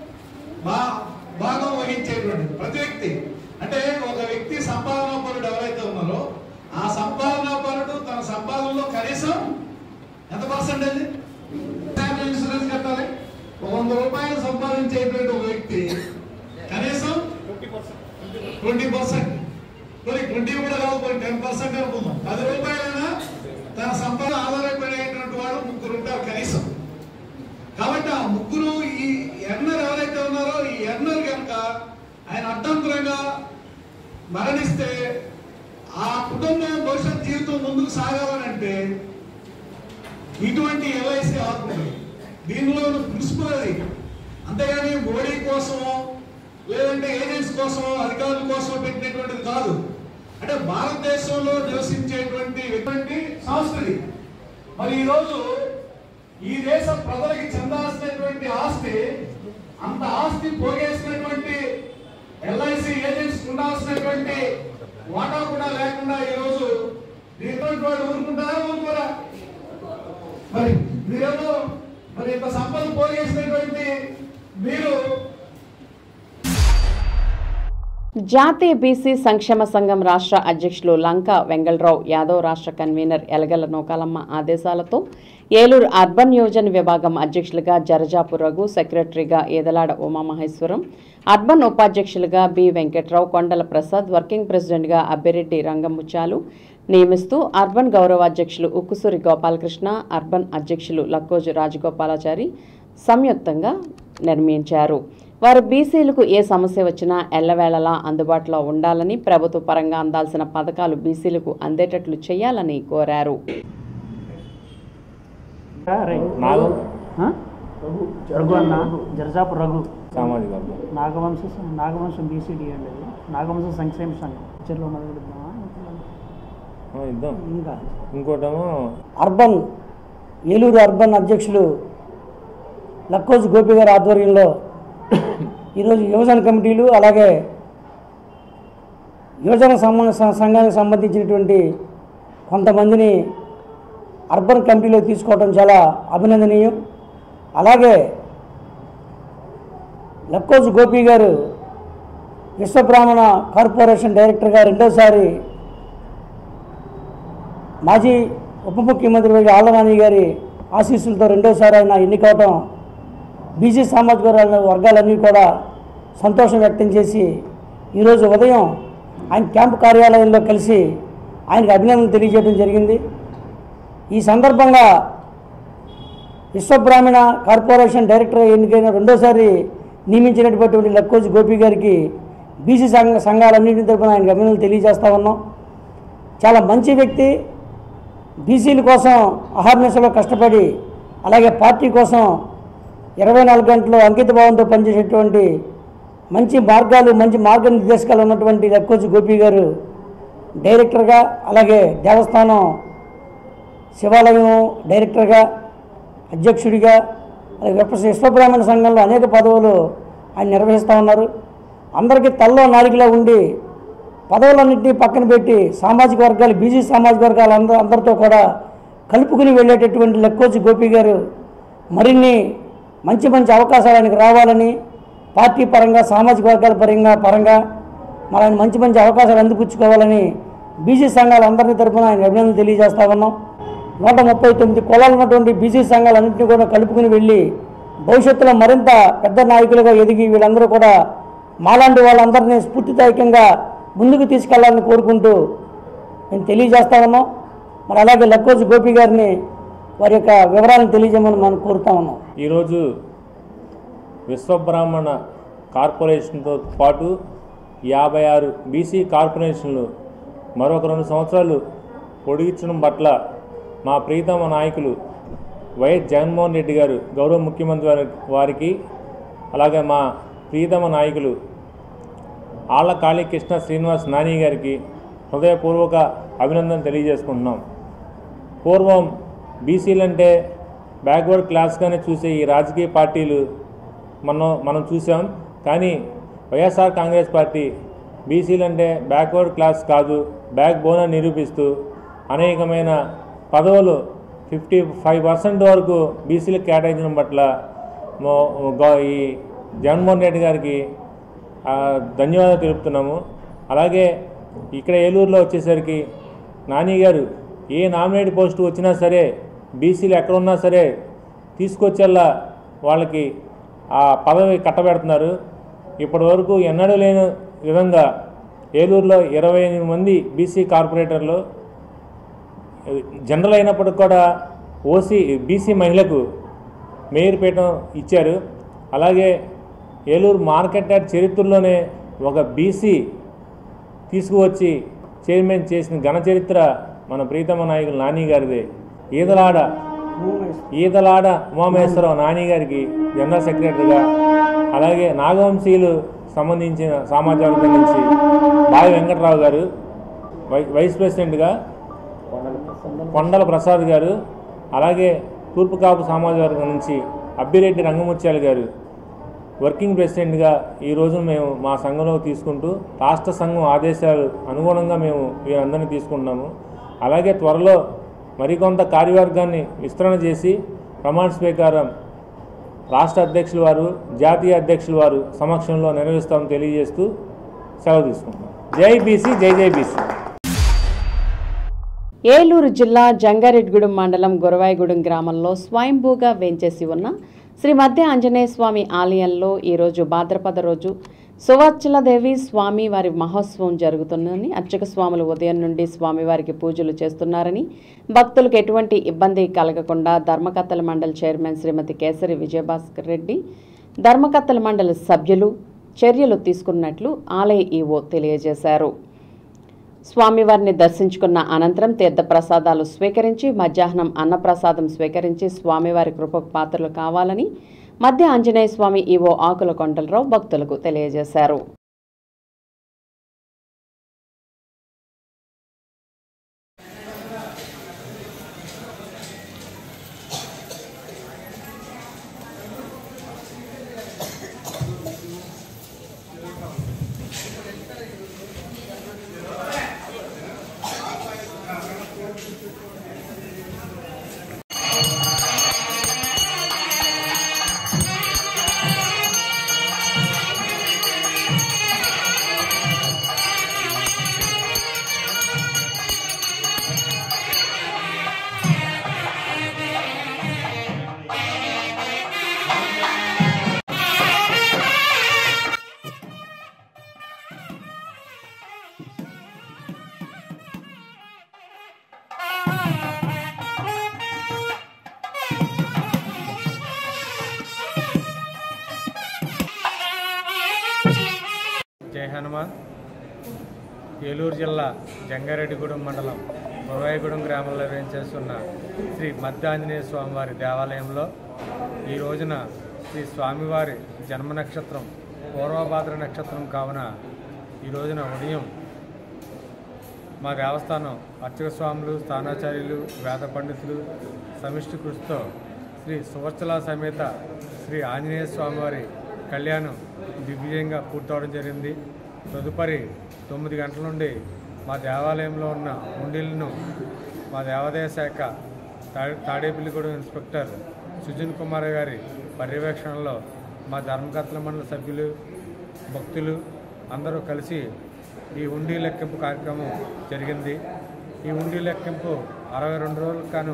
భాగం వహించేటువంటిది. ప్రతి వ్యక్తి అంటే ఒక వ్యక్తి సంపాదనా పరుడు ఎవరైతే ఉన్నారో ఆ సంపాదనా పరుడు తన సంపాదనలో కనీసం ఎంత పర్సెంటేజ్ ఇన్సూరెన్స్ కట్టాలి. ఒక వంద రూపాయలు సంపాదించేటువంటి ఒక వ్యక్తి కనీసం ట్వంటీ పర్సెంట్ మరి ట్వంటీ కూడా కాదు, టెన్ పర్సెంట్ అనుకుందాం, పది రూపాయలైనా తన సంపాదన ఆధారపడేటువంటి వాడు ముగ్గురు ఉంటారు కనీసం. కాబట్టి ఆ ముగ్గురు ఈ ఎర్నర్ ఎవరైతే ఉన్నారో ఈ ఎర్నర్ కనుక ఆయన అడ్డంకులంగా మరణిస్తే ఆ కుటుంబం భవిష్యత్ జీవితం ముందుకు సాగాలనంటే ఇటువంటి ఎల్ఐసి ఆదుకుంది. దీనిలో ప్రిన్సిపల్ అది. అంతేగాని మోడీ కోసమో లేదంటే ఏజెంట్స్ కోసమో అధికారుల కోసమో పెట్టినటువంటిది కాదు. అంటే భారతదేశంలో నివసించేటువంటి ఎటువంటి సంస్థది. మరి ఈరోజు ఈ దేశ ప్రజలకి చెందాల్సినటువంటి ఆస్తి, అంత ఆస్తి పోగేసినటువంటి ఎల్ఐసి ఏజెంట్స్ ఉండాల్సినటువంటి వాటా కూడా లేకుండా ఈరోజు దీంట్లో వాడు ఊరుకుంటారా ఊరుకోరా? మరి మీరేమో మరి ఇంత సంపద పోగేసినటువంటి మీరు జాతీయ బీసీ సంక్షేమ సంఘం రాష్ట్ర అధ్యక్షులు లంకా వెంగళరావు యాదవ్, రాష్ట్ర కన్వీనర్ ఎలగల నూకాలమ్మ ఆదేశాలతో ఏలూరు అర్బన్ యోజన విభాగం అధ్యక్షులుగా జరజాపు రఘు, సెక్రటరీగా ఏదలాడ ఉమామహేశ్వరం, అర్బన్ ఉపాధ్యక్షులుగా బి వెంకట్రావు, కొండల ప్రసాద్, వర్కింగ్ ప్రెసిడెంట్గా అబ్బిరెడ్డి రంగముచ్చాలు నియమిస్తూ అర్బన్ గౌరవాధ్యక్షులు ఉక్కుసూరి గోపాలకృష్ణ, అర్బన్ అధ్యక్షులు లక్కోజు రాజగోపాలాచారి సంయుక్తంగా నిర్మించారు. వారు బీసీలకు ఏ సమస్య వచ్చినా ఎల్లవేళలా అందుబాటులో ఉండాలని, ప్రభుత్వ పరంగా అందాల్సిన పథకాలు బీసీలకు అందేటట్లు చేయాలని కోరారు. రఘు అన్న జరజాపు రఘు సామాజిక నాగవంశ నాగవంశం బీసీడీ అండి, నాగవంశ సంక్షేమ సంఘం చర్లో మొదలుపెడతామా ఇద్దాం. ఇంకా ఇంకోటేమో అర్బన్ ఏలూరు అర్బన్ అధ్యక్షులు లక్కోజు గోపి గారి ఆధ్వర్యంలో ఈరోజు యువజన కమిటీలు అలాగే యువజన సంఘానికి సంబంధించినటువంటి కొంతమందిని అర్బన్ కమిటీలో తీసుకోవడం చాలా అభినందనీయం. అలాగే లక్కోజు గోపి గారు విశ్వబ్రాహ్మణ కార్పొరేషన్ డైరెక్టర్గా రెండోసారి మాజీ ఉప ముఖ్యమంత్రి ఆళ్లనాని గారి ఆశీస్సులతో రెండోసారి ఆయన ఎన్నికవటం బీసీ సామాజిక వర్గాలన్నీ కూడా సంతోషం వ్యక్తం చేసి ఈరోజు ఉదయం ఆయన క్యాంపు కార్యాలయంలో కలిసి ఆయనకు అభినందనలు తెలియజేయడం జరిగింది. ఈ సందర్భంగా విశ్వబ్రాహ్మణ కార్పొరేషన్ డైరెక్టర్ ఎన్నికైన రెండోసారి నియమించినటువంటి లక్కోజు గోపి గారికి బీసీ సంఘ సంఘాలన్నింటి తరపున ఆయనకు అభినందనలు తెలియజేస్తా ఉన్నాం. చాలా మంచి వ్యక్తి, బీసీల కోసం అహర్నిశలో కష్టపడి అలాగే పార్టీ కోసం ఇరవై నాలుగు గంటలు అంకిత భావంతో పనిచేసేటువంటి మంచి మార్గాలు మంచి మార్గనిర్దేశకాలు ఉన్నటువంటి లక్కోజు గోపి గారు డైరెక్టర్గా, అలాగే దేవస్థానం శివాలయం డైరెక్టర్గా, అధ్యక్షుడిగా, అలాగే విశ్వబ్రాహ్మణ సంఘంలో అనేక పదవులు ఆయన నిర్వహిస్తూ ఉన్నారు. అందరికీ తల్లో నాలుగులా ఉండి పదవులన్నింటినీ పక్కన పెట్టి సామాజిక వర్గాలు బీసీ సామాజిక వర్గాలు అందరూ అందరితో కూడా కలుపుకుని వెళ్ళేటటువంటి లక్కోజు గోపి గారు మరిన్ని మంచి మంచి అవకాశాలు ఆయనకు రావాలని, పార్టీ పరంగా సామాజిక వర్గాల పరంగా పరంగా మరి ఆయన మంచి మంచి అవకాశాలు అందిపుచ్చుకోవాలని బీసీ సంఘాలు అందరినీ తరపున ఆయన అభినందనలు తెలియజేస్తా ఉన్నాం. నూట ముప్పై తొమ్మిది కులాలు ఉన్నటువంటి బీసీ సంఘాలన్నింటినీ కూడా కలుపుకుని వెళ్ళి భవిష్యత్తులో మరింత పెద్ద నాయకులుగా ఎదిగి వీళ్ళందరూ కూడా మాలాంటి వాళ్ళందరినీ స్ఫూర్తిదాయకంగా ముందుకు తీసుకెళ్లాలని కోరుకుంటూ నేను తెలియజేస్తా ఉన్నాం. మరి అలాగే లక్కోజు గోపి గారిని వారి యొక్క వివరాలను తెలియజేయమని మనం కోరుతా ఉన్నాం. ఈరోజు విశ్వబ్రాహ్మణ కార్పొరేషన్తో పాటు యాభై ఆరు బీసీ కార్పొరేషన్లు మరొక రెండు సంవత్సరాలు పొడిగించడం పట్ల మా ప్రీతమ నాయకులు వైఎస్ జగన్మోహన్ రెడ్డి గారు గౌరవ ముఖ్యమంత్రి వారికి, అలాగే మా ప్రీతమ నాయకులు ఆళ్ల కాళీకృష్ణ శ్రీనివాస్ నాని గారికి హృదయపూర్వక అభినందన తెలియజేసుకుంటున్నాం. పూర్వం బీసీలంటే బ్యాక్వర్డ్ క్లాస్గానే చూసే ఈ రాజకీయ పార్టీలు మనం మనం చూసాం. కానీ వైఎస్ఆర్ కాంగ్రెస్ పార్టీ బీసీలంటే బ్యాక్వర్డ్ క్లాస్ కాదు, బ్యాక్ బోన్ అని నిరూపిస్తూ అనేకమైన పదవులు ఫిఫ్టీ ఫైవ్ పర్సెంట్ వరకు బీసీలకు కేటాయించడం పట్ల ఈ జగన్మోహన్ రెడ్డి గారికి ధన్యవాదాలు తెలుపుతున్నాము. అలాగే ఇక్కడ ఏలూరులో వచ్చేసరికి నాని గారు ఏ నామినేట్ పోస్టు వచ్చినా సరే బీసీలు ఎక్కడున్నా సరే తీసుకొచ్చేలా వాళ్ళకి ఆ పదవి కట్టబెడుతున్నారు. ఇప్పటి వరకు ఎన్నడూ లేని విధంగా ఏలూరులో ఇరవై ఎనిమిది మంది బీసీ కార్పొరేటర్లు జనరల్ అయినప్పటికి కూడా ఓసీ బీసీ మహిళకు మేయర్ పీఠం ఇచ్చారు. అలాగే ఏలూరు మార్కెట్ యార్డ్ చరిత్రలోనే ఒక బీసీ తీసుకువచ్చి చైర్మన్ చేసిన ఘన చరిత్ర మన ప్రీతమ నాయకులు నాని గారిదే. ఈదలాడ ఈదలాడ ఉమామహేశ్వరరావు నాని గారికి జనరల్ సెక్రటరీగా, అలాగే నాగవంశీయులు సంబంధించిన సామాజిక వర్గం నుంచి బావి వెంకటరావు గారు వై వైస్ ప్రెసిడెంట్గా, కొండల ప్రసాద్ గారు, అలాగే తూర్పు కాపు సామాజిక వర్గం నుంచి అబ్బిరెడ్డి రంగముత్యాల గారు వర్కింగ్ ప్రెసిడెంట్గా ఈరోజు మేము మా సంఘంలో తీసుకుంటూ రాష్ట్ర సంఘం ఆదేశాలు అనుగుణంగా మేము వీరందరినీ తీసుకుంటున్నాము. అలాగే త్వరలో మరికొంత కార్యవర్గాన్ని విస్తరణ చేసి ప్రమాణ స్వీకారం రాష్ట్ర అధ్యక్షుల వారు, జాతీయ అధ్యక్షుల వారు సమక్షంలో నిర్వహిస్తామని తెలియజేస్తూ సెలవు తీసుకుంటున్నాం. జై బీసీ, జై జై బీసీ. ఏలూరు జిల్లా జంగారెడ్డిగూడెం మండలం గురవాయిగూడెం గ్రామంలో స్వయంభూగా వేంచేసి ఉన్న శ్రీ మధ్య ఆంజనేయ స్వామి ఆలయంలో ఈరోజు భాద్రపద రోజు సువర్చలదేవి స్వామి వారి మహోత్సవం జరుగుతుందని, అర్చక స్వాములు ఉదయం నుండి స్వామివారికి పూజలు చేస్తున్నారని, భక్తులకు ఎటువంటి ఇబ్బంది కలగకుండా ధర్మకర్తల మండలి చైర్మన్ శ్రీమతి కేసరి విజయభాస్కర్ రెడ్డి, ధర్మకర్తల మండలి సభ్యులు చర్యలు తీసుకున్నట్లు ఆలయ ఈవో తెలియజేశారు. స్వామివారిని దర్శించుకున్న అనంతరం తీర్థప్రసాదాలు స్వీకరించి మధ్యాహ్నం అన్నప్రసాదం స్వీకరించి స్వామివారి కృపకు పాత్రలు కావాలని మధ్య ఆంజనేయ స్వామి ఈవో ఆకుల కొండలరావు భక్తులకు తెలియజేశారు. జై హనుమాన్. ఏలూరు జిల్లా జంగారెడ్డిగూడెం మండలం గురవాయిగూడెం గ్రామంలో వేంచేస్తున్న శ్రీ మధ్య ఆంజనేయ స్వామివారి దేవాలయంలో ఈ రోజున శ్రీ స్వామివారి జన్మ నక్షత్రం పూర్వభాద్ర నక్షత్రం కావున ఈ రోజున ఉదయం మా దేవస్థానం అర్చక స్వాములు, స్థానాచార్యులు, వేద పండితులు సమిష్టి కృషితో శ్రీ సువర్చల సమేత శ్రీ ఆంజనేయ స్వామివారి కళ్యాణం దిగ్విజయంగా పూర్తవడం జరిగింది. తదుపరి తొమ్మిది గంటల నుండి మా దేవాలయంలో ఉన్న హుండీలను మా దేవాదాయ శాఖ తా తాడేపల్లిగూడెం ఇన్స్పెక్టర్ సుజిన్ కుమార్ గారి పర్యవేక్షణలో మా ధర్మకర్తల మండలి సభ్యులు, భక్తులు అందరూ కలిసి ఈ హుండీ లెక్కింపు కార్యక్రమం జరిగింది. ఈ హుండీ లెక్కింపు అరవై రెండు రోజులకు కాను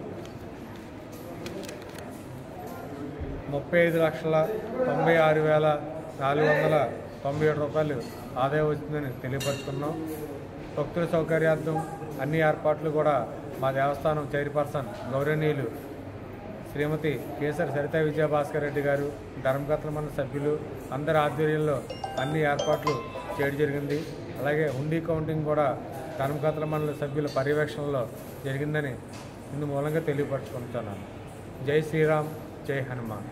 ముప్పై ఐదు లక్షల తొంభై ఆరు వేల నాలుగు వందల తొంభై ఏడు రూపాయలు ఆదాయం వచ్చిందని తెలియపరుచుకున్నాం. భక్తుల సౌకర్యార్థం అన్ని ఏర్పాట్లు కూడా మా దేవస్థానం చైర్పర్సన్ గౌరవనీయులు శ్రీమతి కేసరి సరితా విజయభాస్కర్ రెడ్డి గారు, ధర్మకర్తల మండలి సభ్యులు అందరి ఆధ్వర్యంలో అన్ని ఏర్పాట్లు చేయడం జరిగింది. అలాగే హుండీ కౌంటింగ్ కూడా ధర్మకర్తల మండలి సభ్యుల పర్యవేక్షణలో జరిగిందని ఇందు మూలంగా తెలియపరచుకుంటున్నాను. జై శ్రీరామ్, జై హనుమాన్.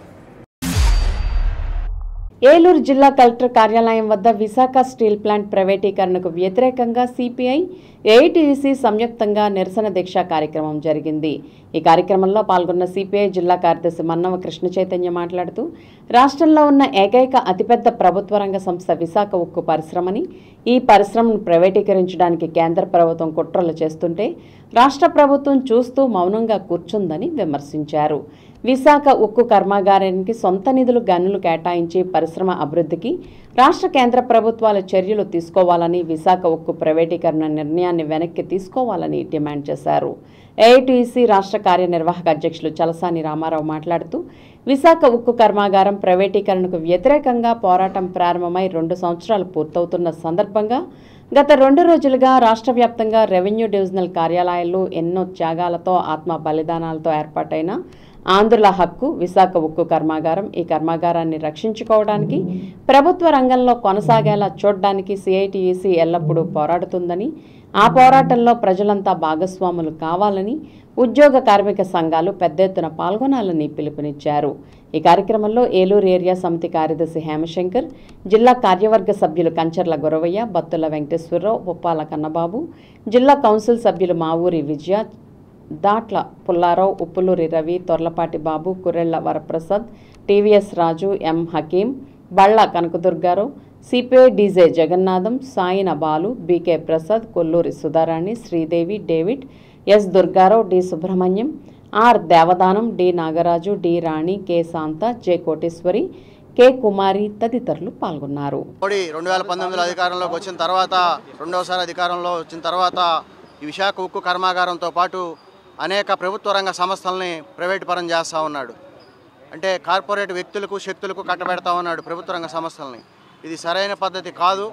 ఏలూరు జిల్లా కలెక్టర్ కార్యాలయం వద్ద విశాఖ స్టీల్ ప్లాంట్ ప్రైవేటీకరణకు వ్యతిరేకంగా సిపిఐ, ఏఐటీయూసీ సంయుక్తంగా నిరసన దీక్ష కార్యక్రమం జరిగింది. ఈ కార్యక్రమంలో పాల్గొన్న సిపిఐ జిల్లా కార్యదర్శి మన్నవ కృష్ణ చైతన్య మాట్లాడుతూ రాష్ట్రంలో ఉన్న ఏకైక అతిపెద్ద ప్రభుత్వ రంగ సంస్థ విశాఖ ఉక్కు పరిశ్రమని, ఈ పరిశ్రమను ప్రైవేటీకరించడానికి కేంద్ర ప్రభుత్వం కుట్రలు చేస్తుంటే రాష్ట్ర ప్రభుత్వం చూస్తూ మౌనంగా కూర్చుందని విమర్శించారు. విశాఖ ఉక్కు కర్మాగారానికి సొంత నిధులు గనులు కేటాయించి పరిశ్రమ అభివృద్ధికి రాష్ట్ర కేంద్ర ప్రభుత్వాల చర్యలు తీసుకోవాలని, విశాఖ ఉక్కు ప్రైవేటీకరణ నిర్ణయాన్ని వెనక్కి తీసుకోవాలని డిమాండ్ చేశారు. ఏఐటీసీ రాష్ట్ర కార్యనిర్వాహక అధ్యక్షులు చలసాని రామారావు మాట్లాడుతూ విశాఖ ఉక్కు కర్మాగారం ప్రైవేటీకరణకు వ్యతిరేకంగా పోరాటం ప్రారంభమై రెండు సంవత్సరాలు పూర్తవుతున్న సందర్భంగా గత రెండు రోజులుగా రాష్ట్ర వ్యాప్తంగా రెవెన్యూ డివిజనల్ కార్యాలయాలు ఎన్నో త్యాగాలతో ఆత్మ బలిదానాలతో ఏర్పాటైన ఆంధ్రుల హక్కు విశాఖ ఉక్కు కర్మాగారం. ఈ కర్మాగారాన్ని రక్షించుకోవడానికి ప్రభుత్వ రంగంలో కొనసాగేలా చూడడానికి సిఐటియుసి ఎల్లప్పుడూ పోరాడుతుందని, ఆ పోరాటంలో ప్రజలంతా భాగస్వాములు కావాలని, ఉద్యోగ కార్మిక సంఘాలు పెద్ద ఎత్తున పాల్గొనాలని పిలుపునిచ్చారు. ఈ కార్యక్రమంలో ఏలూరు ఏరియా సమితి కార్యదర్శి హేమశంకర్, జిల్లా కార్యవర్గ సభ్యులు కంచర్ల గురవయ్య, బత్తుల వెంకటేశ్వరరావు, ఉప్పాల కన్నబాబు, జిల్లా కౌన్సిల్ సభ్యులు Mavuri Vijaya, Datla Pullarao, Uppuluri Ravi, Torlapati Babu, Kurella Varaprasad, TVS Raju, M Hakeem, Balla Kanakadurgarao, CPI DJ Jagannatham, Saina Balu, BK Prasad, Kolluri Sudharani, Sridevi, David, S Durgarao, D Subrahmanyam, R Devadanam, D Nagaraju, D Rani, K Santha, J Koteswari, K Kumari తదితరులు పాల్గొన్నారు. మోడీ రెండు వేల పంతొమ్మిదిలో అధికారంలోకి వచ్చిన తర్వాత, రెండవసారి అధికారంలో వచ్చిన తర్వాత ఈ విశాఖ ఉక్కు కర్మాగారంతో పాటు అనేక ప్రభుత్వ రంగ సంస్థల్ని ప్రైవేటు పరం చేస్తూ ఉన్నాడు. అంటే కార్పొరేట్ వ్యక్తులకు, శక్తులకు కట్టబెడతా ఉన్నాడు ప్రభుత్వ రంగ సంస్థల్ని. ఇది సరైన పద్ధతి కాదు.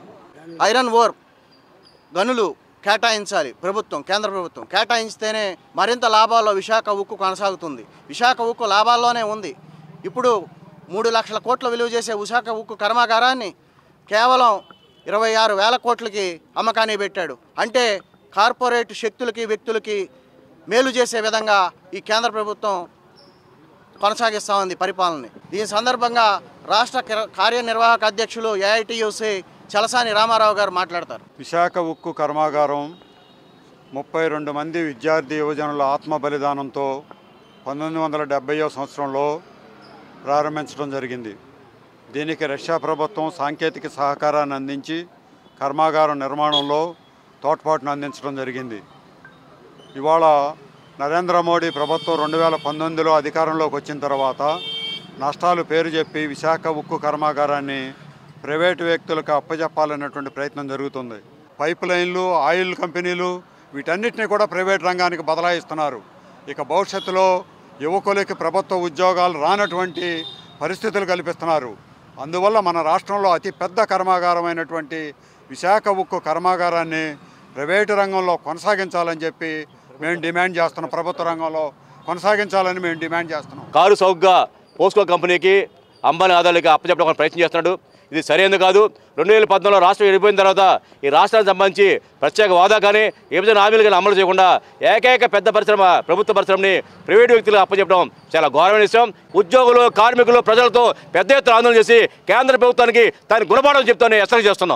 ఐరన్ ఓర్ గనులు కేటాయించాలి ప్రభుత్వం, కేంద్ర ప్రభుత్వం కేటాయించితేనే మరింత లాభాల్లో విశాఖ ఉక్కు కొనసాగుతుంది. విశాఖ ఉక్కు లాభాల్లోనే ఉంది. ఇప్పుడు మూడు లక్షల కోట్ల విలువ చేసే విశాఖ ఉక్కు కర్మాగారాన్ని కేవలం ఇరవై ఆరు వేల కోట్లకి అమ్మకాన్ని పెట్టాడు. అంటే కార్పొరేట్ శక్తులకి వ్యక్తులకి మేలు చేసే విధంగా ఈ కేంద్ర ప్రభుత్వం కొనసాగిస్తూ ఉంది పరిపాలనని. దీని సందర్భంగా రాష్ట్ర కార్యనిర్వాహక అధ్యక్షులు ఏఐటియుసి చలసాని రామారావు గారు మాట్లాడతారు. విశాఖ ఉక్కు కర్మాగారం ముప్పై రెండు మంది విద్యార్థి యువజనుల ఆత్మ బలిదానంతో పంతొమ్మిది వందల డెబ్బైవ సంవత్సరంలో ప్రారంభించడం జరిగింది. దీనికి రష్యా ప్రభుత్వం సాంకేతిక సహకారాన్ని అందించి కర్మాగారం నిర్మాణంలో తోడ్పాటును అందించడం జరిగింది. ఇవాళ నరేంద్ర మోడీ ప్రభుత్వం రెండు వేల పంతొమ్మిదిలో అధికారంలోకి వచ్చిన తర్వాత నష్టాలు పేరు చెప్పి విశాఖ ఉక్కు కర్మాగారాన్ని ప్రైవేటు వ్యక్తులకు అప్పజెప్పాలనేటువంటి ప్రయత్నం జరుగుతుంది. పైప్ లైన్లు, ఆయిల్ కంపెనీలు వీటన్నిటిని కూడా ప్రైవేట్ రంగానికి బదలాయిస్తున్నారు. ఇక భవిష్యత్తులో యువకులకి ప్రభుత్వ ఉద్యోగాలు రానటువంటి పరిస్థితులు కల్పిస్తున్నారు. అందువల్ల మన రాష్ట్రంలో అతి పెద్ద కర్మాగారమైనటువంటి విశాఖ ఉక్కు కర్మాగారాన్ని ప్రైవేటు రంగంలో కొనసాగించాలని చెప్పి మేము డిమాండ్ చేస్తున్నాం. ప్రభుత్వ రంగంలో కొనసాగించాలని మేము డిమాండ్ చేస్తున్నాం. కారు సౌగ్గా పోస్కో కంపెనీకి అంబానీ ఆదాయాలకి అప్పచెప్పడానికి ప్రయత్నం చేస్తున్నాడు. ఇది సరైనది కాదు. రెండు వేల పద్నాలుగులో రాష్ట్రం వెళ్ళిపోయిన తర్వాత ఈ రాష్ట్రానికి సంబంధించి ప్రత్యేక హోదా కానీ విభజన హామీలు కానీ అమలు చేయకుండా ఏకైక పెద్ద పరిశ్రమ ప్రభుత్వ పరిశ్రమని ప్రైవేటు వ్యక్తులకు అప్పచెప్పడం చాలా ఘోరమైన విషయం. ఉద్యోగులు, కార్మికులు, ప్రజలతో పెద్ద ఎత్తున ఆందోళన చేసి కేంద్ర ప్రభుత్వానికి దాని గుణపాఠం చెప్తానే హెచ్చరిక చేస్తున్నాం.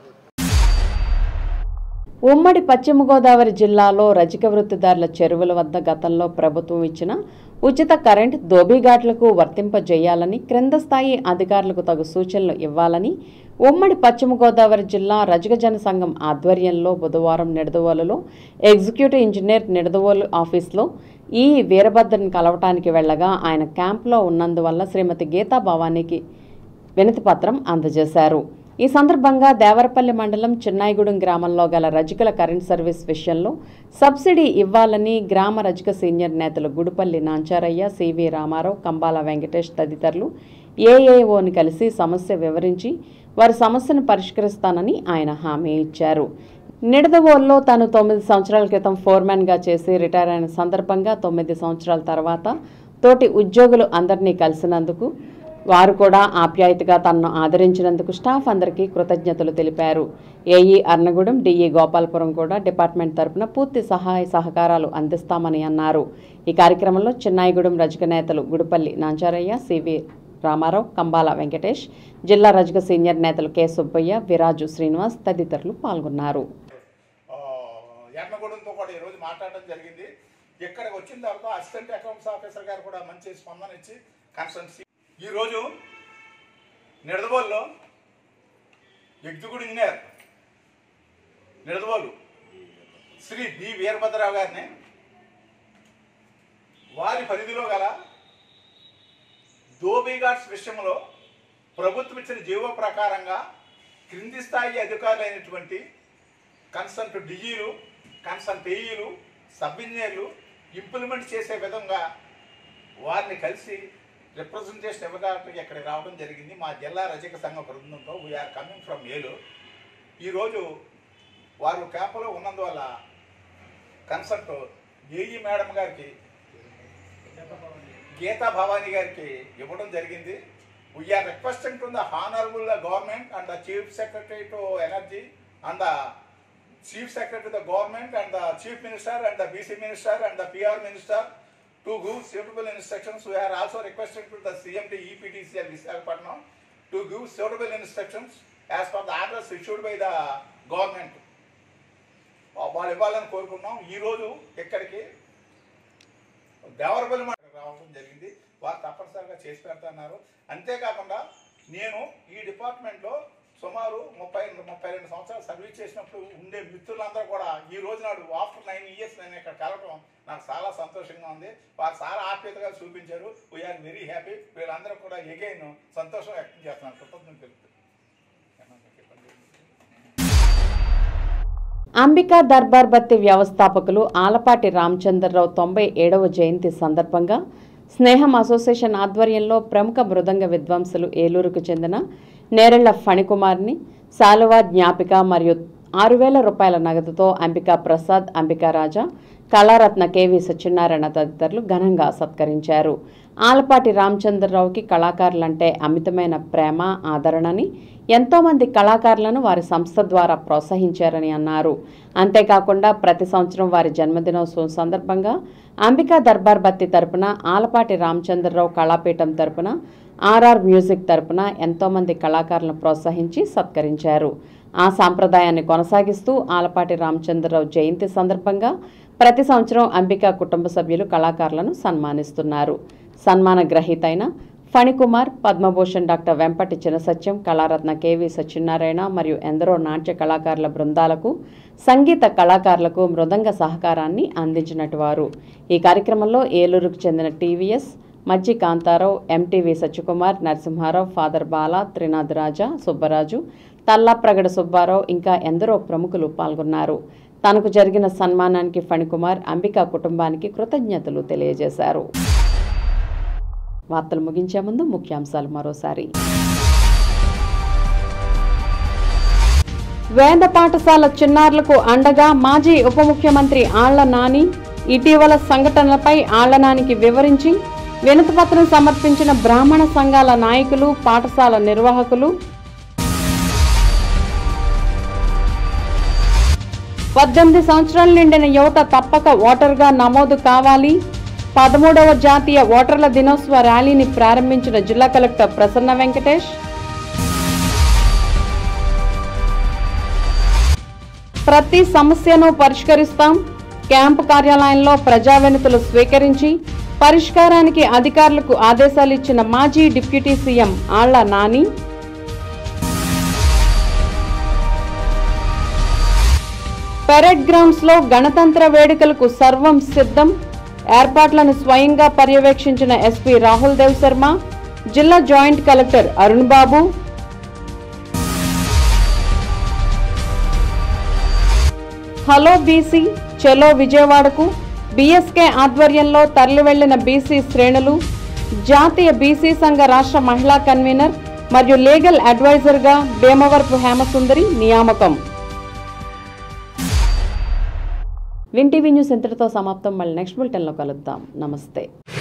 ఉమ్మడి పశ్చిమ గోదావరి జిల్లాలో రజక వృత్తిదారుల చెరువుల వద్ద గతంలో ప్రభుత్వం ఇచ్చిన ఉచిత కరెంట్ దోబీఘాట్లకు వర్తింపజేయాలని, క్రింద స్థాయి అధికారులకు తగు సూచనలు ఇవ్వాలని ఉమ్మడి పశ్చిమ గోదావరి జిల్లా రజక జన సంఘం ఆధ్వర్యంలో బుధవారం నిడదవోలులో ఎగ్జిక్యూటివ్ ఇంజనీర్ నిడదవోలు ఆఫీస్లో ఈ వీరభద్రని కలవటానికి వెళ్లగా ఆయన క్యాంపులో ఉన్నందువల్ల శ్రీమతి గీతా భవానీకి వినతిపత్రం అందజేశారు. ఈ సందర్భంగా దేవరపల్లి మండలం చిన్నాయిగూడెం గ్రామంలో గల రజకుల కరెంట్ సర్వీస్ విషయంలో సబ్సిడీ ఇవ్వాలని గ్రామ రజక సీనియర్ నేతలు గుడిపల్లి నాంచారయ్య, సివి రామారావు, కంబాల వెంకటేష్ తదితరులు ఏఏఓని కలిసి సమస్య వివరించి వారి సమస్యను పరిష్కరిస్తానని ఆయన హామీ ఇచ్చారు. నిడదవోలులో తాను తొమ్మిది సంవత్సరాల క్రితం ఫోర్మెన్గా చేసి రిటైర్ అయిన సందర్భంగా తొమ్మిది సంవత్సరాల తర్వాత తోటి ఉద్యోగులు అందరినీ కలిసినందుకు, వారు కూడా ఆప్యాయతగా తనను ఆదరించినందుకు స్టాఫ్ అందరికీ కృతజ్ఞతలు తెలిపారు. ఏఈ అర్నగూడెం, డిఈ గోపాలపురం కూడా డిపార్ట్మెంట్ తరపున పూర్తి సహాయ సహకారాలు అందిస్తామని అన్నారు. ఈ కార్యక్రమంలో చిన్నాయిగూడెం రజక నేతలు గుడిపల్లి నాంచారయ్య, సివి రామారావు, కంబాల వెంకటేష్, జిల్లా రజక సీనియర్ నేతలు కె సుబ్బయ్య, విరాజు శ్రీనివాస్ తదితరులు పాల్గొన్నారు. ఎర్నగూడెంతో కూడా ఈరోజు మాట్లాడడం జరిగింది. ఇక్కడికి వచ్చిన తర్వాత అసిస్టెంట్ అకౌంట్స్ ఆఫీసర్ గారు కూడా మంచి స్పందన ఇచ్చి కన్సల్టెన్సీ ఈరోజు నిడదవోలులో executive engineer Nidadavolu Sri B Veerabhadrarao గారిని వారి పరిధిలో గల దోబీఘాట్స్ విషయంలో ప్రభుత్వం ఇచ్చిన జీవో ప్రకారంగా క్రింది స్థాయి అధికారులైనటువంటి కన్సల్ట్ డిఈలు, కన్సల్ట్ ఏఈలు, సబ్ ఇంజనీర్లు ఇంప్లిమెంట్ చేసే విధంగా వారిని కలిసి రిప్రజెంటేషన్ ఇవ్వడానికి ఇక్కడికి రావడం జరిగింది. మా జిల్లా రజక సంఘ బృందంతో వీఆర్ కమింగ్ ఫ్రమ్ ఏలూరు. ఈరోజు వారు క్యాంపులో ఉన్నందువల్ల కన్సల్ట్ ఏఈ మేడం గారికి, గీతా భవానీ గారికి ఇవ్వడం జరిగింది. We're requesting to the honourable government and the chief secretary to energy and the chief secretary to the government and the chief minister and the BC minister and the PR minister to give suitable instructions. We are also requesting to the C M D E P T C L Visakhapatnam to give suitable instructions as per the orders issued by the government. వాళ్ళు ఇవ్వాలని కోరుకున్నాం. ఈరోజు ఇక్కడికి దేవరపల్లి రావడం జరిగింది. వారు తప్పనిసరిగా చేసి పెడతాన్నారు. అంతేకాకుండా నేను ఈ డిపార్ట్మెంట్లో సుమారు ముప్పై ముప్పై రెండు సంవత్సరాలు సర్వీస్ చేసినప్పుడు ఉండే మిత్రులందరూ కూడా ఈ రోజు నాడు ఆఫ్టర్ నైన్ ఇయర్స్ నేను ఇక్కడ కలవడం నాకు చాలా సంతోషంగా ఉంది. వారు చాలా ఆప్యాయతగా చూపించారు. We're very happy. వీళ్ళందరూ కూడా ఎగైన్ సంతోషం వ్యక్తం చేస్తున్నారు. కృతజ్ఞతలు. అంబికా దర్బార్ బత్తి వ్యవస్థాపకులు ఆలపాటి రామచంద్రరావు తొంభై ఏడవ జయంతి సందర్భంగా స్నేహం అసోసియేషన్ ఆధ్వర్యంలో ప్రముఖ మృదంగ విద్వాంసులు ఏలూరుకు చెందిన నేరెళ్ల ఫణికుమార్ని శాలువా, జ్ఞాపిక మరియు ఆరు వేల రూపాయల నగదుతో అంబికా ప్రసాద్, అంబికా రాజా, కళారత్న కెవి సత్యనారాయణ తదితరులు ఘనంగా సత్కరించారు. ఆలపాటి రామచంద్రరావుకి కళాకారులంటే అమితమైన ప్రేమ, ఆదరణని, ఎంతోమంది కళాకారులను వారి సంస్థ ద్వారా ప్రోత్సహించారని అన్నారు. అంతేకాకుండా ప్రతి సంవత్సరం వారి జన్మదినోత్సవం సందర్భంగా అంబికా దర్బార్ బత్తి తరపున, ఆలపాటి రామచంద్రరావు కళాపీఠం తరపున, ఆర్ఆర్ మ్యూజిక్ తరపున ఎంతోమంది కళాకారులను ప్రోత్సహించి సత్కరించారు. ఆ సాంప్రదాయాన్ని కొనసాగిస్తూ ఆలపాటి రామచంద్రరావు జయంతి సందర్భంగా ప్రతి సంవత్సరం అంబికా కుటుంబ సభ్యులు కళాకారులను సన్మానిస్తున్నారు. సన్మాన గ్రహీత అయిన ఫణికుమార్, పద్మభూషణ్ డాక్టర్ వెంపటి చినసత్యం, కళారత్న కెవి సత్యనారాయణ మరియు ఎందరో నాట్య కళాకారుల బృందాలకు, సంగీత కళాకారులకు మృదంగ సహకారాన్ని అందించినట్టు వారు. ఈ కార్యక్రమంలో ఏలూరుకు చెందిన TVS, Majji Kantharao, MTV Satyakumar, Narasimharao, father Bala, Trinath Raja, Subbaraju, Tallapragada Subbarao ఇంకా ఎందరో ప్రముఖులు పాల్గొన్నారు. తనకు జరిగిన సన్మానానికి ఫణికుమార్ అంబికా కుటుంబానికి కృతజ్ఞతలు తెలియజేశారు. వార్తలు ముగించే ముందు ముఖ్యాంశాలు మరోసారి. వేద పాఠశాల చిన్నారులకు అండగా మాజీ ఉప ముఖ్యమంత్రి ఆళ్ల నాని ఇటీవల సంఘటనలపై ఆళ్ల నానికి వివరించి వినతిపత్రం సమర్పించిన బ్రాహ్మణ సంఘాల నాయకులు, పాఠశాల నిర్వాహకులు. పద్దెనిమిది సంవత్సరాలు నిండిన యువత తప్పక ఓటర్గా నమోదు కావాలి. పదమూడవ జాతీయ ఓటర్ల దినోత్సవ ర్యాలీని ప్రారంభించిన జిల్లా కలెక్టర్ ప్రసన్న వెంకటేష్. ప్రతి సమస్యను పరిష్కరిస్తాం. క్యాంపు కార్యాలయంలో ప్రజా వినతులు స్వీకరించి పరిష్కారానికి అధికారులకు ఆదేశాలు ఇచ్చిన మాజీ deputy CM Alla Nani. Parade grounds లో గణతంత్ర వేడుకలకు సర్వం సిద్ధం. ఏర్పాట్లను స్వయంగా పర్యవేక్షించిన ఎస్పీ రాహుల్ దేవ్ శర్మ, జిల్లా joint collector Arun Babu. Hello BC చలో విజయవాడకు బీఎస్కే ఆధ్వర్యంలో తరలి వెళ్లిన బీసీ శ్రేణులు. జాతీయ బీసీ సంఘ రాష్ట్ర మహిళా కన్వీనర్ మరియు లీగల్ అడ్వైజర్గా భీమవరపు హేమసుందరి నియామకం. విన్ టీవీ న్యూస్ ఇంతటితో సమాప్తం. మళ్ళీ నెక్స్ట్ బులెటిన్లో కలుద్దాం. నమస్తే.